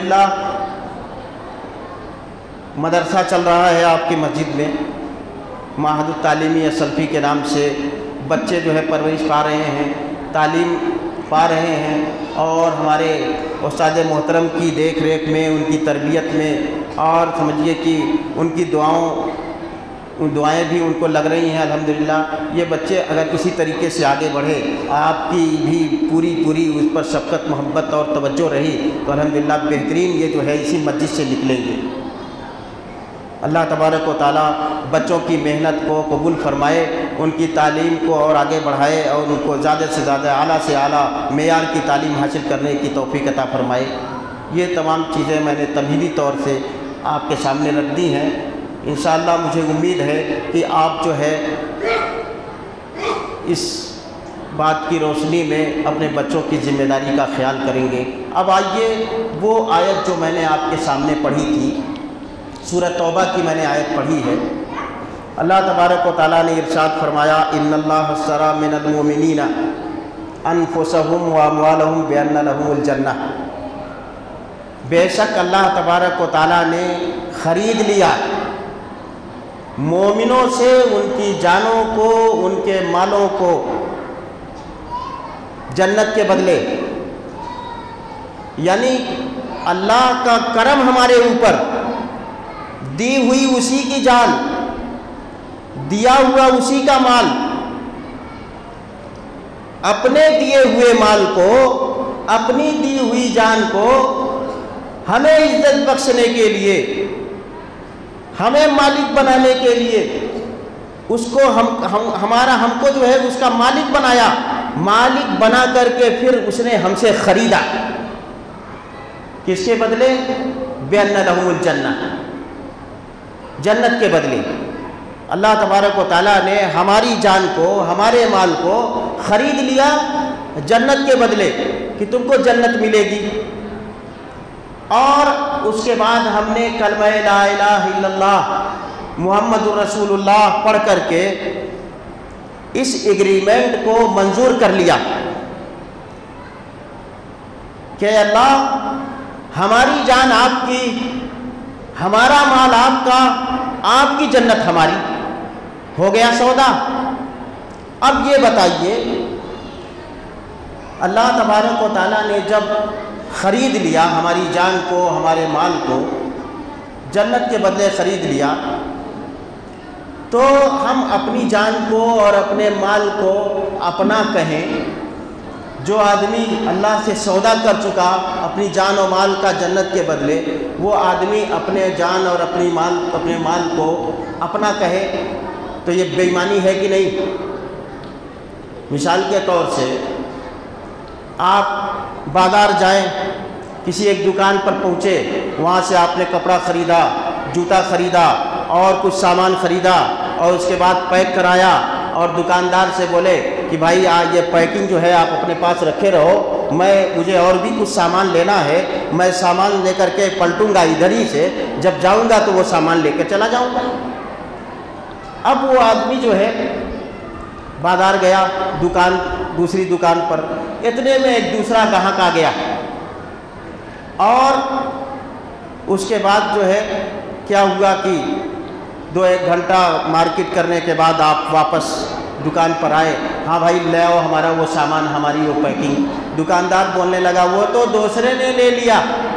الحمدللہ مدرسہ چل رہا ہے آپ کی مسجد میں، معہد التعلیمی سلفی کے نام سے بچے جو ہے پرورش پا رہے ہیں، تعلیم پا رہے ہیں، اور ہمارے استاد محترم کی دیکھ ریکھ میں، ان کی تربیت میں، اور سمجھیے کہ ان کی دعائیں بھی ان کو لگ رہی ہیں الحمدللہ۔ یہ بچے اگر اسی طریقے سے آگے بڑھے، آپ کی بھی پوری اس پر شفقت محبت اور توجہ رہی، تو الحمدللہ بہترین یہ جو ہے اسی مسجد سے نکلیں گے۔ اللہ تبارک و تعالیٰ بچوں کی محنت کو قبول فرمائے، ان کی تعلیم کو اور آگے بڑھائے، اور ان کو زیادہ سے زیادہ اعلیٰ سے اعلیٰ معیار کی تعلیم حاصل کرنے کی توفیق عطا فرمائے۔ یہ تمام چیزیں میں نے تمہیدی طور سے آپ کے سامنے رکھ دی ہیں۔ انشاءاللہ مجھے امید ہے کہ آپ جو ہے اس بات کی روشنی میں اپنے بچوں کی ذمہ داری کا خیال کریں گے۔ اب آئیے وہ آیت جو میں نے آپ کے سامنے پڑھی تھی، سورہ توبہ کی میں نے آیت پڑھی ہے۔ اللہ تبارک و تعالیٰ نے ارشاد فرمایا، ان اللہ اشتری من المؤمنین انفسهم واموالهم بان لهم الجنہ، بے شک اللہ تبارک و تعالیٰ نے خرید لیا مومنوں سے ان کی جانوں کو، ان کے مالوں کو جنت کے بدلے۔ یعنی اللہ کا کرم ہمارے اوپر، دی ہوئی اسی کی جان، دیا ہوا اسی کا مال، اپنے دیے ہوئے مال کو، اپنی دی ہوئی جان کو ہمیں عزت بخشنے کے لیے، ہمیں مالک بنانے کے لیے، اس کو ہم کو جو ہے اس کا مالک بنایا، مالک بنا کر کے پھر اس نے ہم سے خریدا، کس کے بدلے؟ بِأَنَّ لَهُمُ الْجَنَّةَ، جنت کے بدلے۔ اللہ تبارک و تعالیٰ نے ہماری جان کو، ہمارے مال کو خرید لیا جنت کے بدلے، کہ تم کو جنت ملے گی۔ اور اس کے بعد ہم نے کلمہ لا الہ الا اللہ محمد الرسول اللہ پڑھ کر کے اس ایگریمنٹ کو منظور کر لیا کہ اللہ ہماری جان آپ کی، ہمارا مال آپ کا، آپ کی جنت ہماری، ہو گیا سودا۔ اب یہ بتائیے، اللہ تبارک و تعالیٰ نے جب خرید لیا ہماری جان کو، ہمارے مال کو، جنت کے بدلے خرید لیا، تو ہم اپنی جان کو اور اپنے مال کو اپنا کہیں؟ جو آدمی اللہ سے سودا کر چکا اپنی جان و مال کا جنت کے بدلے، وہ آدمی اپنے جان اور اپنے مال کو اپنا کہے تو یہ بے ایمانی ہے کہ نہیں؟ مثال کے طور سے آپ بازار جائیں، کسی ایک دکان پر پہنچے، وہاں سے آپ نے کپڑا خریدا، جوتا خریدا اور کچھ سامان خریدا، اور اس کے بعد پیک کرایا، اور دکاندار سے بولے کہ بھائی یہ پیکنگ جو ہے آپ اپنے پاس رکھے رہو، مجھے اور بھی کچھ سامان لینا ہے، میں سامان لے کر کے پلٹوں گا ادھر ہی سے، جب جاؤں گا تو وہ سامان لے کے چلا جاؤں گا۔ اب وہ آدمی جو ہے بازار گیا، دوسری دکان پر، اتنے میں ایک دوسرا گاہک آ گیا، اور اس کے بعد جو ہے کیا ہوا کہ 2-1 گھنٹہ مارکیٹ کرنے کے بعد آپ واپس دکان پر آئے، ہاں بھائی لے آؤ ہمارا وہ سامان، ہماری وہ پیکنگ۔ دکاندار بولنے لگا وہ تو دوسرے نے لے لیا،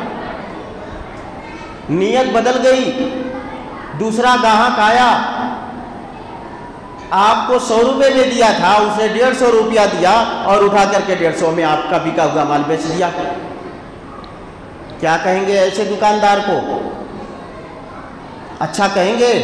نیت بدل گئی، دوسرا گاہک آیا، آپ کو 100 روپے میں دیا تھا، اس نے 150 روپیہ دیا اور اٹھا کر کے 150 میں آپ کا بکا ہوا مال بیچ دیا۔ کیا کہیں گے ایسے دکاندار کو؟ اچھا کہیں گے؟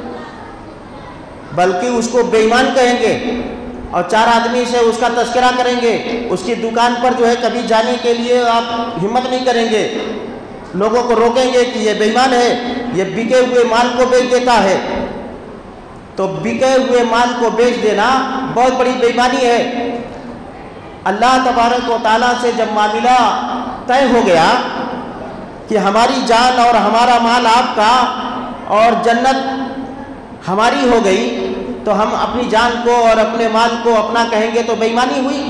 بلکہ اس کو بے ایمان کہیں گے، اور 4 آدمی سے اس کا تذکرہ کریں گے، اس کی دکان پر جو ہے کبھی جانے کے لیے آپ ہمت نہیں کریں گے، لوگوں کو روکیں گے کہ یہ بے ایمان ہے، یہ بکے ہوئے مال کو بیچ دیتا ہے۔ تو بکے ہوئے مال کو بیچ دینا بہت بڑی بے ایمانی ہے۔ اللہ تبارک و تعالیٰ سے جب معاملہ طے ہو گیا کہ ہماری جان اور ہمارا مال آپ کا اور جنت ہماری ہو گئی، تو ہم اپنی جان کو اور اپنے مال کو اپنا کہیں گے تو بے ایمانی ہوئی۔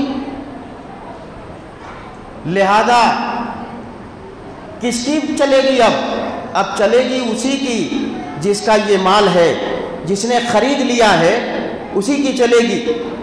لہذا کس کی چلے گی؟ اب چلے گی اسی کی جس کا یہ مال ہے، جس نے خرید لیا ہے اسی کی چلے گی۔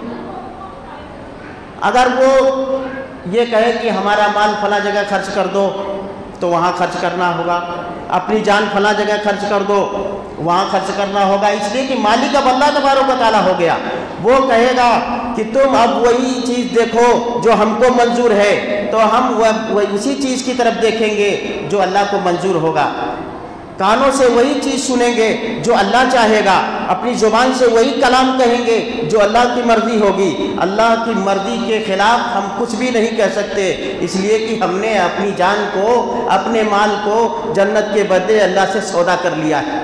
اگر وہ یہ کہے کہ ہمارا مال فلاں جگہ خرچ کر دو تو وہاں خرچ کرنا ہوگا، اپنی جان فلاں جگہ خرچ کر دو وہاں خرچ کرنا ہوگا، اس لیے کہ مالک اب اللہ تبارک و تعالیٰ ہو گیا۔ وہ کہے گا کہ تم اب وہی چیز دیکھو جو ہم کو منظور ہے، تو ہم اسی چیز کی طرف دیکھیں گے جو اللہ کو منظور ہوگا، کانوں سے وہی چیز سنیں گے جو اللہ چاہے گا، اپنی زبان سے وہی کلام کہیں گے جو اللہ کی مرضی ہوگی۔ اللہ کی مرضی کے خلاف ہم کچھ بھی نہیں کہہ سکتے، اس لیے کہ ہم نے اپنی جان کو، اپنے مال کو جنت کے بدلے اللہ سے سودا کر لیا ہے۔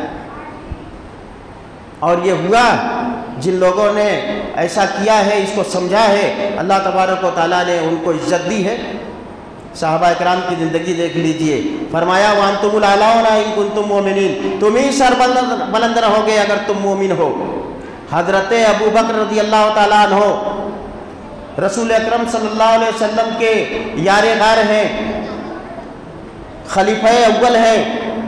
اور یہ ہوا جن لوگوں نے ایسا کیا ہے، اس کو سمجھا ہے، اللہ تبارک و تعالیٰ نے ان کو عزت دی ہے۔ صحابہ اکرام کی زندگی دیکھ لیجئے، فرمایا وَأَنْتُمُ الْأَعْلَوْنَ إِن كُنتُم مُؤْمِنِينَ، تم ہی سر بلند رہو گے اگر تم مومن ہو۔ حضرت ابو بکر رضی اللہ تعالیٰ عنہ رسول اکرم صلی اللہ علیہ وسلم کے یار غار ہیں، خلیفہ اول ہیں۔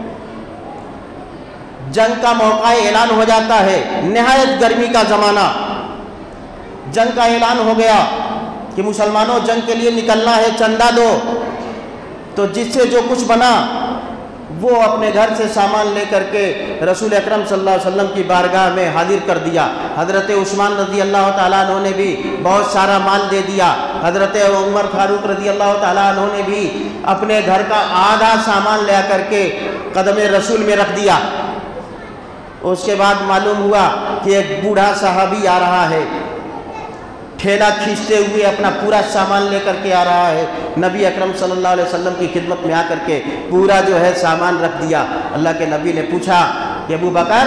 جنگ کا موقع اعلان ہو جاتا ہے، نہایت گرمی کا زمانہ، جنگ کا اعلان ہو گیا کہ مسلمانوں جنگ کے لیے نکلنا ہے، چندہ دو۔ تو جس سے جو کچھ بنا وہ اپنے گھر سے سامان لے کر کے رسول اکرم صلی اللہ علیہ وسلم کی بارگاہ میں حاضر کر دیا۔ حضرت عثمان رضی اللہ تعالیٰ عنہ نے بھی بہت سارا مال دے دیا، حضرت عمر فاروق رضی اللہ تعالیٰ عنہ نے بھی اپنے گھر کا آدھا سامان لے کر کے قدم رسول میں رکھ دیا۔ اس کے بعد معلوم ہوا کہ ایک بوڑھا صحابی آ رہا ہے، ٹھیلا کھینچتے ہوئے اپنا پورا سامان لے کر کے آ رہا ہے۔ نبی اکرم صلی اللہ علیہ وسلم کی خدمت میں آ کر کے پورا جو ہے سامان رکھ دیا۔ اللہ کے نبی نے پوچھا کہ ابو بکر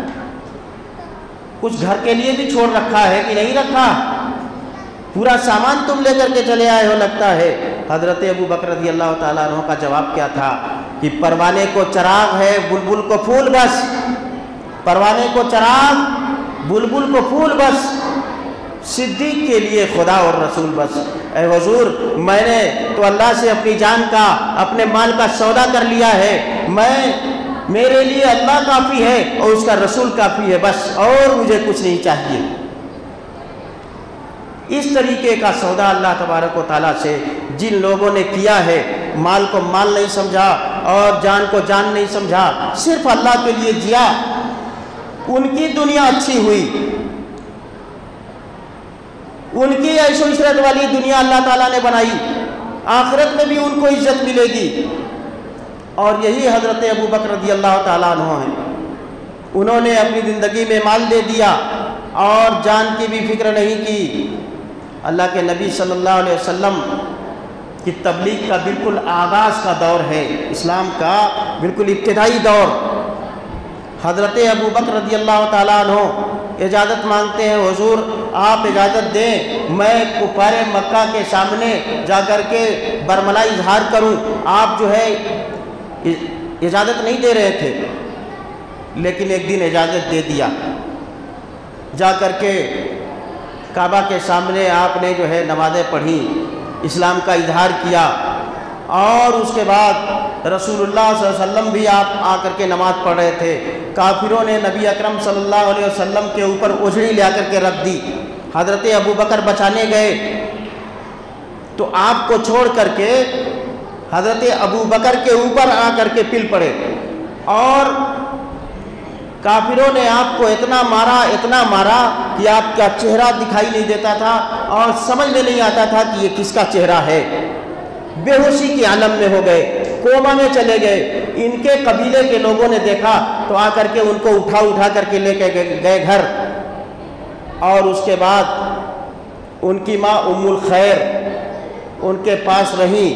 کچھ گھر کے لیے بھی چھوڑ رکھا ہے کہ نہیں رکھا؟ پورا سامان تم لے کر کے چلے آئے ہو لگتا ہے۔ حضرت ابو بکر رضی اللہ تعالیٰ عنہ کا جواب کیا تھا کہ پروانے کو چراغ ہے، بلبل کو پھول بس۔ پروانے کو چراغ، بلبل کو پھول بس، صدیق کے لیے خدا اور رسول بس۔ اے حضور، میں نے تو اللہ سے اپنی جان کا، اپنے مال کا سودا کر لیا ہے، میرے لیے اللہ کافی ہے اور اس کا رسول کافی ہے بس، اور مجھے کچھ نہیں چاہیے۔ اس طریقے کا سودا اللہ تبارک و تعالیٰ سے جن لوگوں نے کیا ہے، مال کو مال نہیں سمجھا اور جان کو جان نہیں سمجھا، صرف اللہ کے لیے جیا، ان کی دنیا اچھی ہوئی، ان کی عیش و عشرت والی دنیا اللہ تعالیٰ نے بنائی، آخرت میں بھی ان کو عزت ملے گی۔ اور یہی حضرت ابو بکر رضی اللہ تعالیٰ عنہ ہیں، انہوں نے اپنی زندگی میں مال دے دیا اور جان کی بھی فکر نہیں کی۔ اللہ کے نبی صلی اللہ علیہ وسلم کی تبلیغ کا بالکل آغاز کا دور ہے، اسلام کا بالکل ابتدائی دور۔ حضرت ابو بکر رضی اللہ تعالیٰ عنہ اجازت مانگتے ہیں، حضور آپ اجازت دیں میں کفار مکہ کے سامنے جا کر کے برملا اظہار کروں۔ آپ جو ہے اجازت نہیں دے رہے تھے، لیکن ایک دن اجازت دے دیا۔ جا کر کے کعبہ کے سامنے آپ نے جو ہے نمازیں پڑھی، اسلام کا اظہار کیا، اور اس کے بعد رسول اللہ صلی اللہ علیہ وسلم بھی آپ آ کر کے نماز پڑھ رہے تھے۔ کافروں نے نبی اکرم صلی اللہ علیہ وسلم کے اوپر اجڑی لے کر کے رکھ دی۔ حضرت ابو بکر بچانے گئے تو آپ کو چھوڑ کر کے حضرت ابو بکر کے اوپر آ کر کے پل پڑے، اور کافروں نے آپ کو اتنا مارا کہ آپ کا چہرہ دکھائی نہیں دیتا تھا اور سمجھ میں نہیں آتا تھا کہ یہ کس کا چہرہ ہے۔ بے ہوشی کی عالم میں ہو گئے، کوما میں چلے گئے۔ ان کے قبیلے کے لوگوں نے دیکھا تو آ کر کے ان کو اٹھا کر کے لے کے گئے گھر، اور اس کے بعد ان کی ماں ام الخیر ان کے پاس رہی۔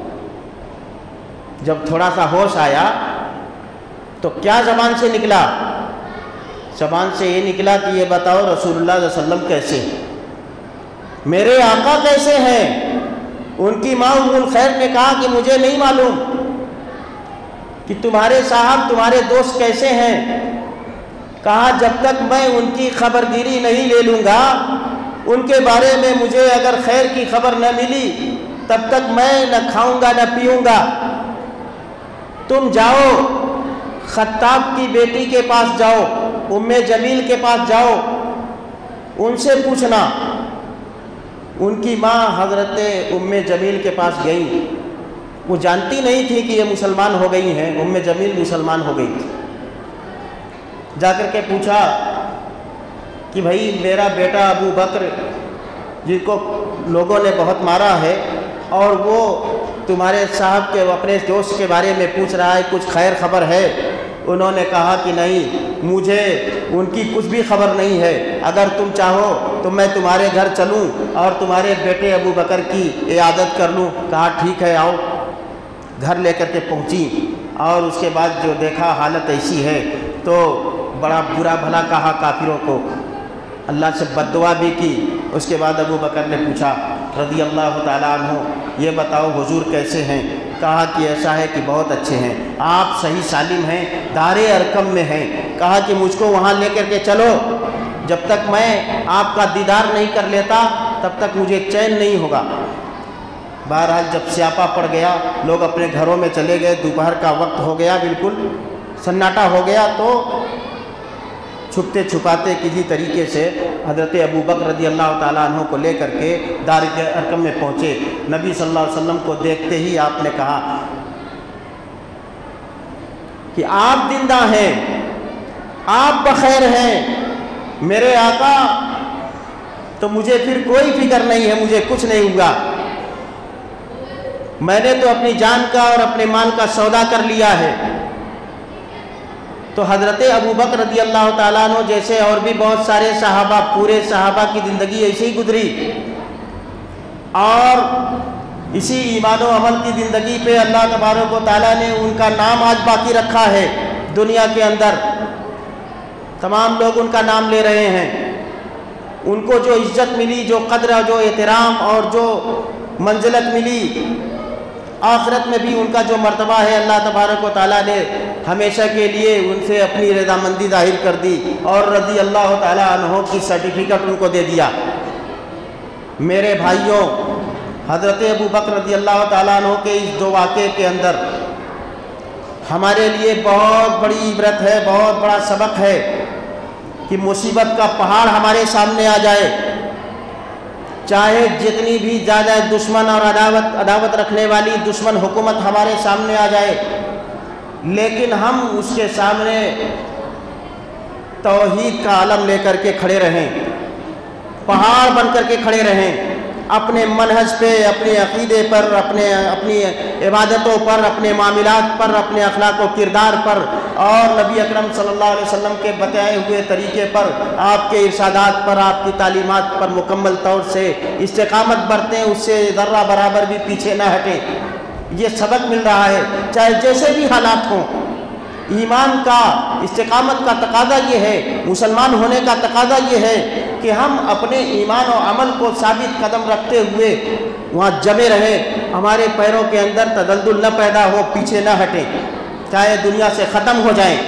جب تھوڑا سا ہوش آیا تو کیا زبان سے نکلا؟ زبان سے یہ نکلا کہ یہ بتاؤ رسول اللہ صلی اللہ علیہ وسلم کیسے، میرے آقا کیسے ہیں؟ ان کی ماں ام الخیر نے کہا کہ مجھے نہیں معلوم کہ تمہارے صاحب، تمہارے دوست کیسے ہیں۔ کہا جب تک میں ان کی خبرگیری نہیں لے لوں گا، ان کے بارے میں مجھے اگر خیر کی خبر نہ ملی تب تک میں نہ کھاؤں گا نہ پیوں گا۔ تم جاؤ خطاب کی بیٹی کے پاس جاؤ، उम्मे जमील के पास जाओ, उनसे पूछना। उनकी माँ हज़रत उम्मे जमील के पास गई। वो जानती नहीं थी कि ये मुसलमान हो गई हैं। उम्मे जमील मुसलमान हो गई थी। जाकर के पूछा कि भाई मेरा बेटा अबू बकर, जिनको लोगों ने बहुत मारा है, और वो तुम्हारे साहब के अपने दोस्त के बारे में पूछ रहा है, कुछ खैर खबर है? उन्होंने कहा कि नहीं, मुझे उनकी कुछ भी खबर नहीं है। अगर तुम चाहो तो मैं तुम्हारे घर चलूं और तुम्हारे बेटे अबू बकर की इयादत कर लूं। कहा ठीक है, आओ। घर लेकर के पहुंची और उसके बाद जो देखा हालत ऐसी है तो बड़ा बुरा भला कहा काफिरों को, अल्लाह से बद्दुआ भी की। उसके बाद अबू बकर ने पूछा रज़ी अल्लाह ताला अन्हु, ये बताओ हुजूर कैसे हैं? कहा कि ऐसा है कि बहुत अच्छे हैं। आप सही सालिम हैं, दारे अरकम में हैं। कहा कि मुझको वहाँ लेकर के चलो, जब तक मैं आपका दीदार नहीं कर लेता तब तक मुझे चैन नहीं होगा। बहरहाल जब स्यापा पड़ गया, लोग अपने घरों में चले गए, दोपहर का वक्त हो गया, बिल्कुल सन्नाटा हो गया, तो छुपते छुपाते किसी तरीके से हज़रत अबू बकर रज़ी अल्लाह ताला अन्हु को लेकर के दार अरकम में पहुँचे। नबी सल्लल्लाहु अलैहि वसल्लम को देखते ही आपने कहा कि आप जिंदा हैं, आप बखैर हैं मेरे आका, तो मुझे फिर कोई फिक्र नहीं है, मुझे कुछ नहीं हुआ। मैंने तो अपनी जान का और अपने माल का सौदा कर लिया है। तो हज़रत अबू बकर रज़ी अल्लाह ताला अन्हु जैसे और भी बहुत सारे सहाबा, पूरे सहाबा की ज़िंदगी ऐसे ही गुजरी, और इसी ईमान व अमल की ज़िंदगी पे अल्लाह तबारक व तआला ने उनका नाम आज बाकी रखा है दुनिया के अंदर। तमाम लोग उनका नाम ले रहे हैं। उनको जो इज्जत मिली, जो कद्र, जो एहतराम और जो मंजिलत मिली, आखिरत में भी उनका जो मर्तबा है, अल्लाह तबारक व तआला ने हमेशा के लिए उनसे अपनी रज़ामंदी ज़ाहिर कर दी और रज़ी अल्लाह ताला अन्हु की सर्टिफिकेट उनको दे दिया। मेरे भाइयों, हज़रत अबू बकर रज़ी अल्लाह ताला अन्हु के इस दो वाक़े के अंदर हमारे लिए बहुत बड़ी इबरत है, बहुत बड़ा सबक है कि मुसीबत का पहाड़ हमारे सामने आ जाए, चाहे जितनी भी ज़्यादा दुश्मन और अदावत रखने वाली दुश्मन हुकूमत हमारे सामने आ जाए, लेकिन हम उसके सामने तौहीद का आलम लेकर के खड़े रहें, पहाड़ बन कर के खड़े रहें, अपने मनहज पे, अपने अक़ीदे पर, अपनी इबादतों पर, अपने मामलात पर, अपने अखलाक व किरदार पर और नबी अकरम सल्लल्लाहु अलैहि वसल्लम के बताए हुए तरीके पर, आपके इरशादात पर, आपकी तालीमात पर मुकम्मल तौर से इस्तिकामत बरतें, उससे ज़र्रा बराबर भी पीछे न हटें। ये सबक मिल रहा है, चाहे जैसे भी हालात हों। ईमान का, इस्तिकामत का तकाज़ा ये है, मुसलमान होने का तकाज़ा ये है कि हम अपने ईमान और अमल को साबित कदम रखते हुए वहाँ जमे रहें, हमारे पैरों के अंदर तदल्दुल न पैदा हो, पीछे न हटें, चाहे दुनिया से ख़त्म हो जाएं।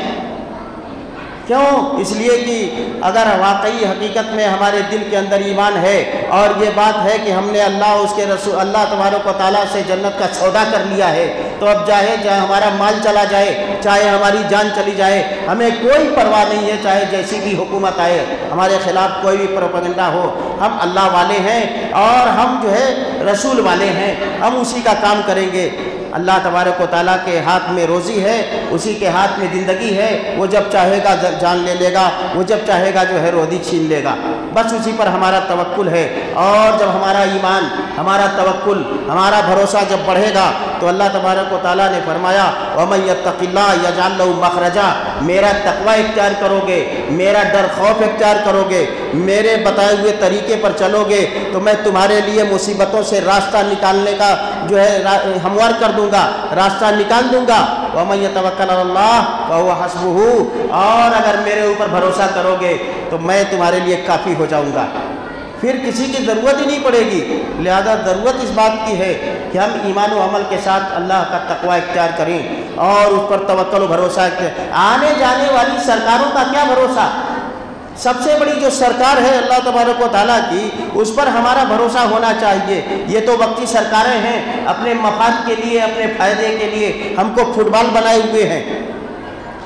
क्यों? इसलिए कि अगर वाकई हकीकत में हमारे दिल के अंदर ईमान है और ये बात है कि हमने अल्लाह, उसके रसूल, अल्लाह तबारक व तआला से जन्नत का सौदा कर लिया है, तो अब चाहे हमारा माल चला जाए, चाहे हमारी जान चली जाए, हमें कोई परवाह नहीं है। चाहे जैसी भी हुकूमत आए, हमारे ख़िलाफ़ कोई भी प्रोपेगेंडा हो, हम अल्लाह वाले हैं और हम जो है रसूल वाले हैं, हम उसी का काम करेंगे। अल्लाह तबारक व तआला के हाथ में रोज़ी है, उसी के हाथ में ज़िंदगी है। वो जब चाहेगा जान ले लेगा, वो जब चाहेगा जो है रोज़ी छीन लेगा। बस उसी पर हमारा तवक्कुल है। और जब हमारा ईमान, हमारा तवक्कुल, हमारा भरोसा जब बढ़ेगा तो अल्लाह तबारक व तआला ने फरमाया वमन यत्तक़िल्लाह यजअल लहू मख़रजा, मेरा तक़वा इख्तियार करोगे, मेरा डर खौफ इख्तियार करोगे, मेरे बताए हुए तरीके पर चलोगे, तो मैं तुम्हारे लिए मुसीबतों से रास्ता निकालने का जो है हमवार कर दूंगा, रास्ता निकाल दूंगा। वमन यतवक्कल अलल्लाह फहुवा हस्बुहु, और अगर मेरे ऊपर भरोसा करोगे तो मैं तुम्हारे लिए काफ़ी हो जाऊंगा, फिर किसी की ज़रूरत ही नहीं पड़ेगी। लिहाजा ज़रूरत इस बात की है कि हम ईमान व अमल के साथ अल्लाह का तक़वा इख्तियार करें और उस पर तवक्कुल भरोसा। आने जाने वाली सरकारों का क्या भरोसा? सबसे बड़ी जो सरकार है अल्लाह तबारक व तआला की, उस पर हमारा भरोसा होना चाहिए। ये तो वक्ती सरकारें हैं, अपने मफाद के लिए, अपने फ़ायदे के लिए हमको फुटबॉल बनाए हुए हैं।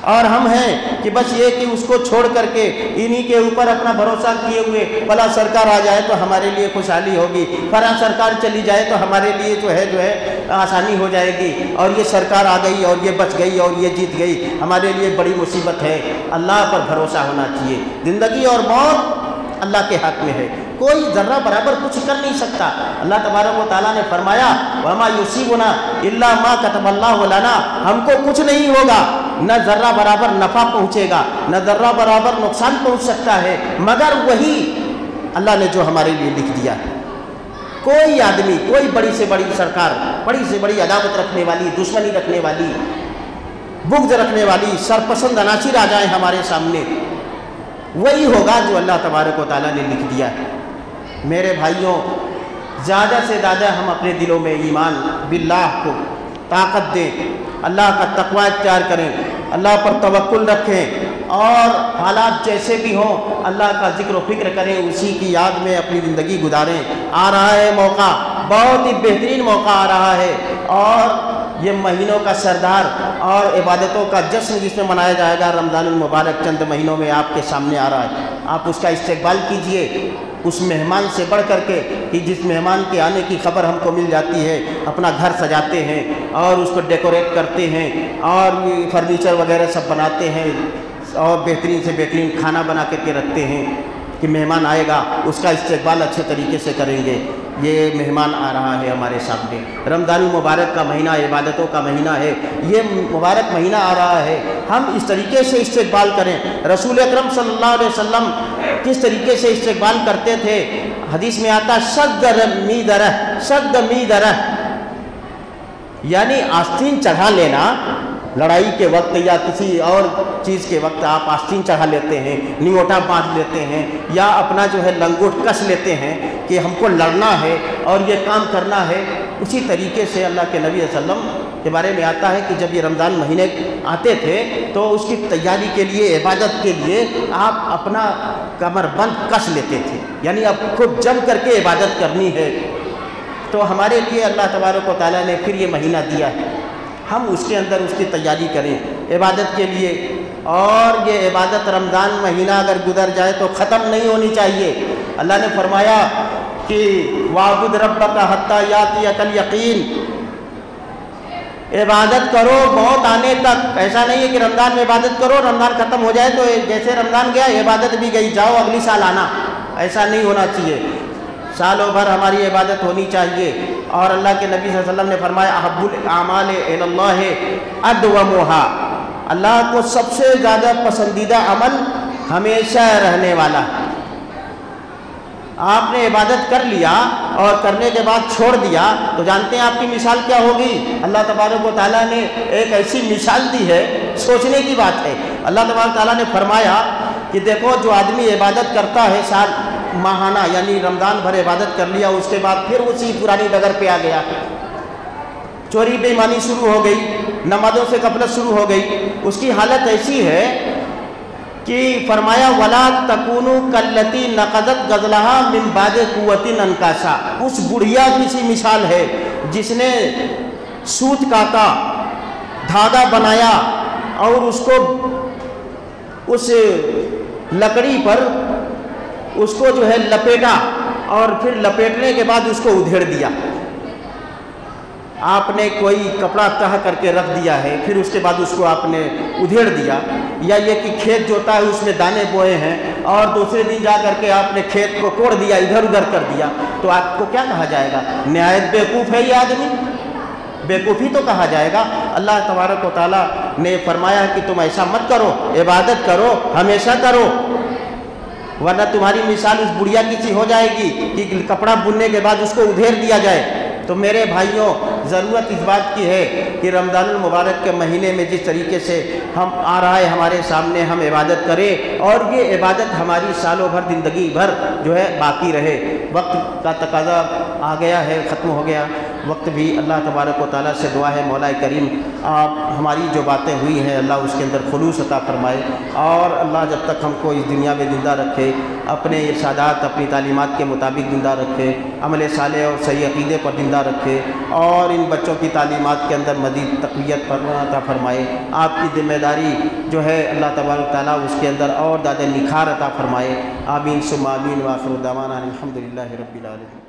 اور ہم ہیں کہ بس یہ کہ اس کو چھوڑ کر کے انہی کے اوپر اپنا بھروسہ کیے ہوئے فلاں سرکار آ جائے تو ہمارے لیے خوشحالی ہوگی، فلاں سرکار چلی جائے تو ہمارے لیے جو ہے آسانی ہو جائے گی، اور یہ سرکار آ گئی اور یہ بچ گئی اور یہ جیت گئی، ہمارے لیے بڑی مصیبت ہے۔ اللہ پر بھروسہ ہونا چاہیے۔ زندگی اور موت اللہ کے ہاتھ میں ہے، کوئی ذرہ برابر کچھ کر نہیں سکتا۔ اللہ تبارک و تعالیٰ نے فرمایا وَمَا يُصِيبُنَا إِلَّا مَا كَتَبَ اللَّهُ لَنَا، ہم کو کچھ نہیں ہوگا، نہ ذرہ برابر نفع پہنچے گا، نہ ذرہ برابر نقصان پہنچ سکتا ہے، مگر وہی اللہ نے جو ہمارے لیے لکھ دیا ہے۔ کوئی آدمی، کوئی بڑی سے بڑی سرکار، بڑی سے بڑی عداوت رکھنے والی، دشمنی رکھنے والی، بغض رکھنے والی، سرپسند عناصر آ جائیں ہمارے سامنے، وہی ہوگا جو اللہ تبارک و تعالیٰ نے لکھ دیا ہے۔ میرے بھائیوں، زیادہ سے زیادہ ہم اپنے دلوں میں ایمان باللہ کو طاقت دیں، اللہ کا تقوی اختیار کریں، اللہ پر توکل رکھیں، اور حالات جیسے بھی ہوں اللہ کا ذکر و فکر کریں، اسی کی یاد میں اپنی زندگی گزاریں۔ آ رہا ہے موقع، بہت ہی بہترین موقع آ رہا ہے، اور یہ مہینوں کا سردار اور عبادتوں کا جشن جس میں منایا جائے گا رمضان المبارک چند مہینوں میں آپ کے سامنے آ رہا ہے۔ آپ اس کا استقبال کیجئے اس مہمان سے بڑھ کر کے کہ جس مہمان کے آنے کی خبر ہم کو مل جاتی ہے، اپنا گھر سجاتے ہیں اور اس کو ڈیکوریٹ کرتے ہیں اور فرنیچر وغیرہ سب بناتے ہیں اور بہترین سے بہترین کھانا بنا کر کے رکھتے ہیں کہ مہمان آئے گا اس کا استقبال اچھے طریقے سے کریں گے۔ یہ مہمان آ رہا ہے ہمارے سامنے، رمضان المبارک کا مہینہ عبادتوں کا مہینہ ہے، یہ مبارک مہینہ آ رہا ہے، ہم اس طریقے سے استقبال کریں۔ رسول اکرم صلی اللہ علیہ وسلم کس طریقے سے استقبال کرتے تھے؟ حدیث میں آتا شد میدرہ، یعنی آستین چڑھا لینا، لڑائی کے وقت یا کسی اور چیز کے وقت آپ آستین چڑھا لیتے ہیں، نیوٹا باندھ لیتے ہیں، یا اپنا جو ہے لنگوٹ کس لیتے ہیں کہ ہم کو لڑنا ہے اور یہ کام کرنا ہے۔ اسی طریقے سے اللہ کے نبی صلی اللہ علیہ وسلم کے بارے میں آتا ہے کہ جب یہ رمضان مہینے آتے تھے تو اس کی تیاری کے لیے، عبادت کے لیے آپ اپنا کمر بند کس لیتے تھے، یعنی اب خوب جم کر کے عبادت کرنی ہے۔ تو ہمارے لیے اللہ تبارک و تعالیٰ نے پھر یہ مہینہ دیا ہے، ہم اس کے اندر اس کی تیاری کریں عبادت کے لیے، اور یہ عبادت رمضان مہینہ اگر گزر جائے تو ختم نہیں ہونی چاہیے۔ اللہ نے فرمایا کہ وَاعْبُدْ رَبَّكَ حَتَّى يَأْتِيَكَ الْيَقِينُ، عبادت کرو موت آنے تک۔ ایسا نہیں ہے کہ رمضان میں عبادت کرو، رمضان ختم ہو جائے تو جیسے رمضان گیا عبادت بھی گئی، جاؤ اگلی سال آنا، ایسا نہیں ہونا چاہیے۔ سالوں بھر ہماری عبادت ہونی چاہیے، اور اللہ کے نبی صلی اللہ علیہ وسلم نے فرمایا احب الاعمال الی اللہ ادومھا، اللہ کو سب سے زیادہ پسندیدہ عمل ہمیشہ رہنے والا۔ آپ نے عبادت کر لیا اور کرنے کے بعد چھوڑ دیا تو جانتے ہیں آپ کی مثال کیا ہوگی؟ اللہ تبارک و تعالیٰ نے ایک ایسی مثال دی ہے، سوچنے کی بات ہے۔ اللہ تبارک و تعالیٰ نے فرمایا کہ دیکھو جو آدمی عبادت کرتا ہے سال ماہانہ، یعنی رمضان بھر عبادت کر لیا، اس کے بعد پھر اسی پرانی ڈگر پہ آ گیا، چوری بے ایمانی شروع ہو گئی، نمازوں سے غفلت شروع ہو گئی، اس کی حالت ایسی ہے کہ فرمایا وَلَا تَكُونُوا كَالَّتِي نَقَضَتْ غَزْلَهَا مِن بَعْدِ قُوَّةٍ أَنْكَاثًا، اس بڑھیا کی سی مثال ہے جس نے سوت کاتا، دھاگا بنایا اور اس کو اس لکڑی پر اس کو جو ہے لپیٹا، اور پھر لپیٹنے کے بعد اس کو ادھیڑ دیا۔ آپ نے کوئی کپڑا تہ کر کے رکھ دیا ہے، پھر اس کے بعد اس کو آپ نے ادھیڑ دیا، یا یہ کہ کھیت جوتا ہے اس میں دانے بوئے ہیں اور دوسرے دن جا کر کے آپ نے کھیت کو کوڑ دیا، ادھر ادھر کر دیا، تو آپ کو کیا کہا جائے گا؟ نہایت بیوقوف ہے یہ آدمی، بیوقوفی تو کہا جائے گا۔ اللہ تبارک و تعالیٰ نے فرمایا کہ تم ایسا مت کرو، عبادت کرو، ہمیشہ کرو، ورنہ تمہاری مثال اس بڑھیا کی سی ہو جائے گی کہ کپڑا بننے کے بعد اس کو ادھیڑ دیا جائے۔ تو میرے بھائیوں، ضرورت اس بات کی ہے کہ رمضان المبارک کے مہینے میں جس طریقے سے ہم آ رہا ہے ہمارے سامنے، ہم عبادت کریں، اور یہ عبادت ہماری سالوں بھر، زندگی بھر جو ہے باقی رہے۔ وقت کا تقاضا آ گیا ہے، ختم ہو گیا، وقت بھی اللہ تبارک و تعالیٰ سے دعا ہے مولا کریم آپ ہماری جو باتیں ہوئی ہیں اللہ اس کے اندر خلوص عطا فرمائے، اور اللہ جب تک ہم کو اس دنیا میں زندہ رکھے اپنے ارشادات اپنی تعلیمات کے مطابق زندہ رکھے، عمل صالح اور صحیح عقیدے پر زندہ رکھے، اور ان بچوں کی تعلیمات کے اندر مزید تقویت عطا فرمائے۔ آپ کی ذمہ داری جو ہے اللہ تبارک تعالیٰ اس کے اندر اور زیادہ نکھار عطا فرمائے۔ آمین ثم آمین، وآخر دعوانا الحمدللہ رب العالمین۔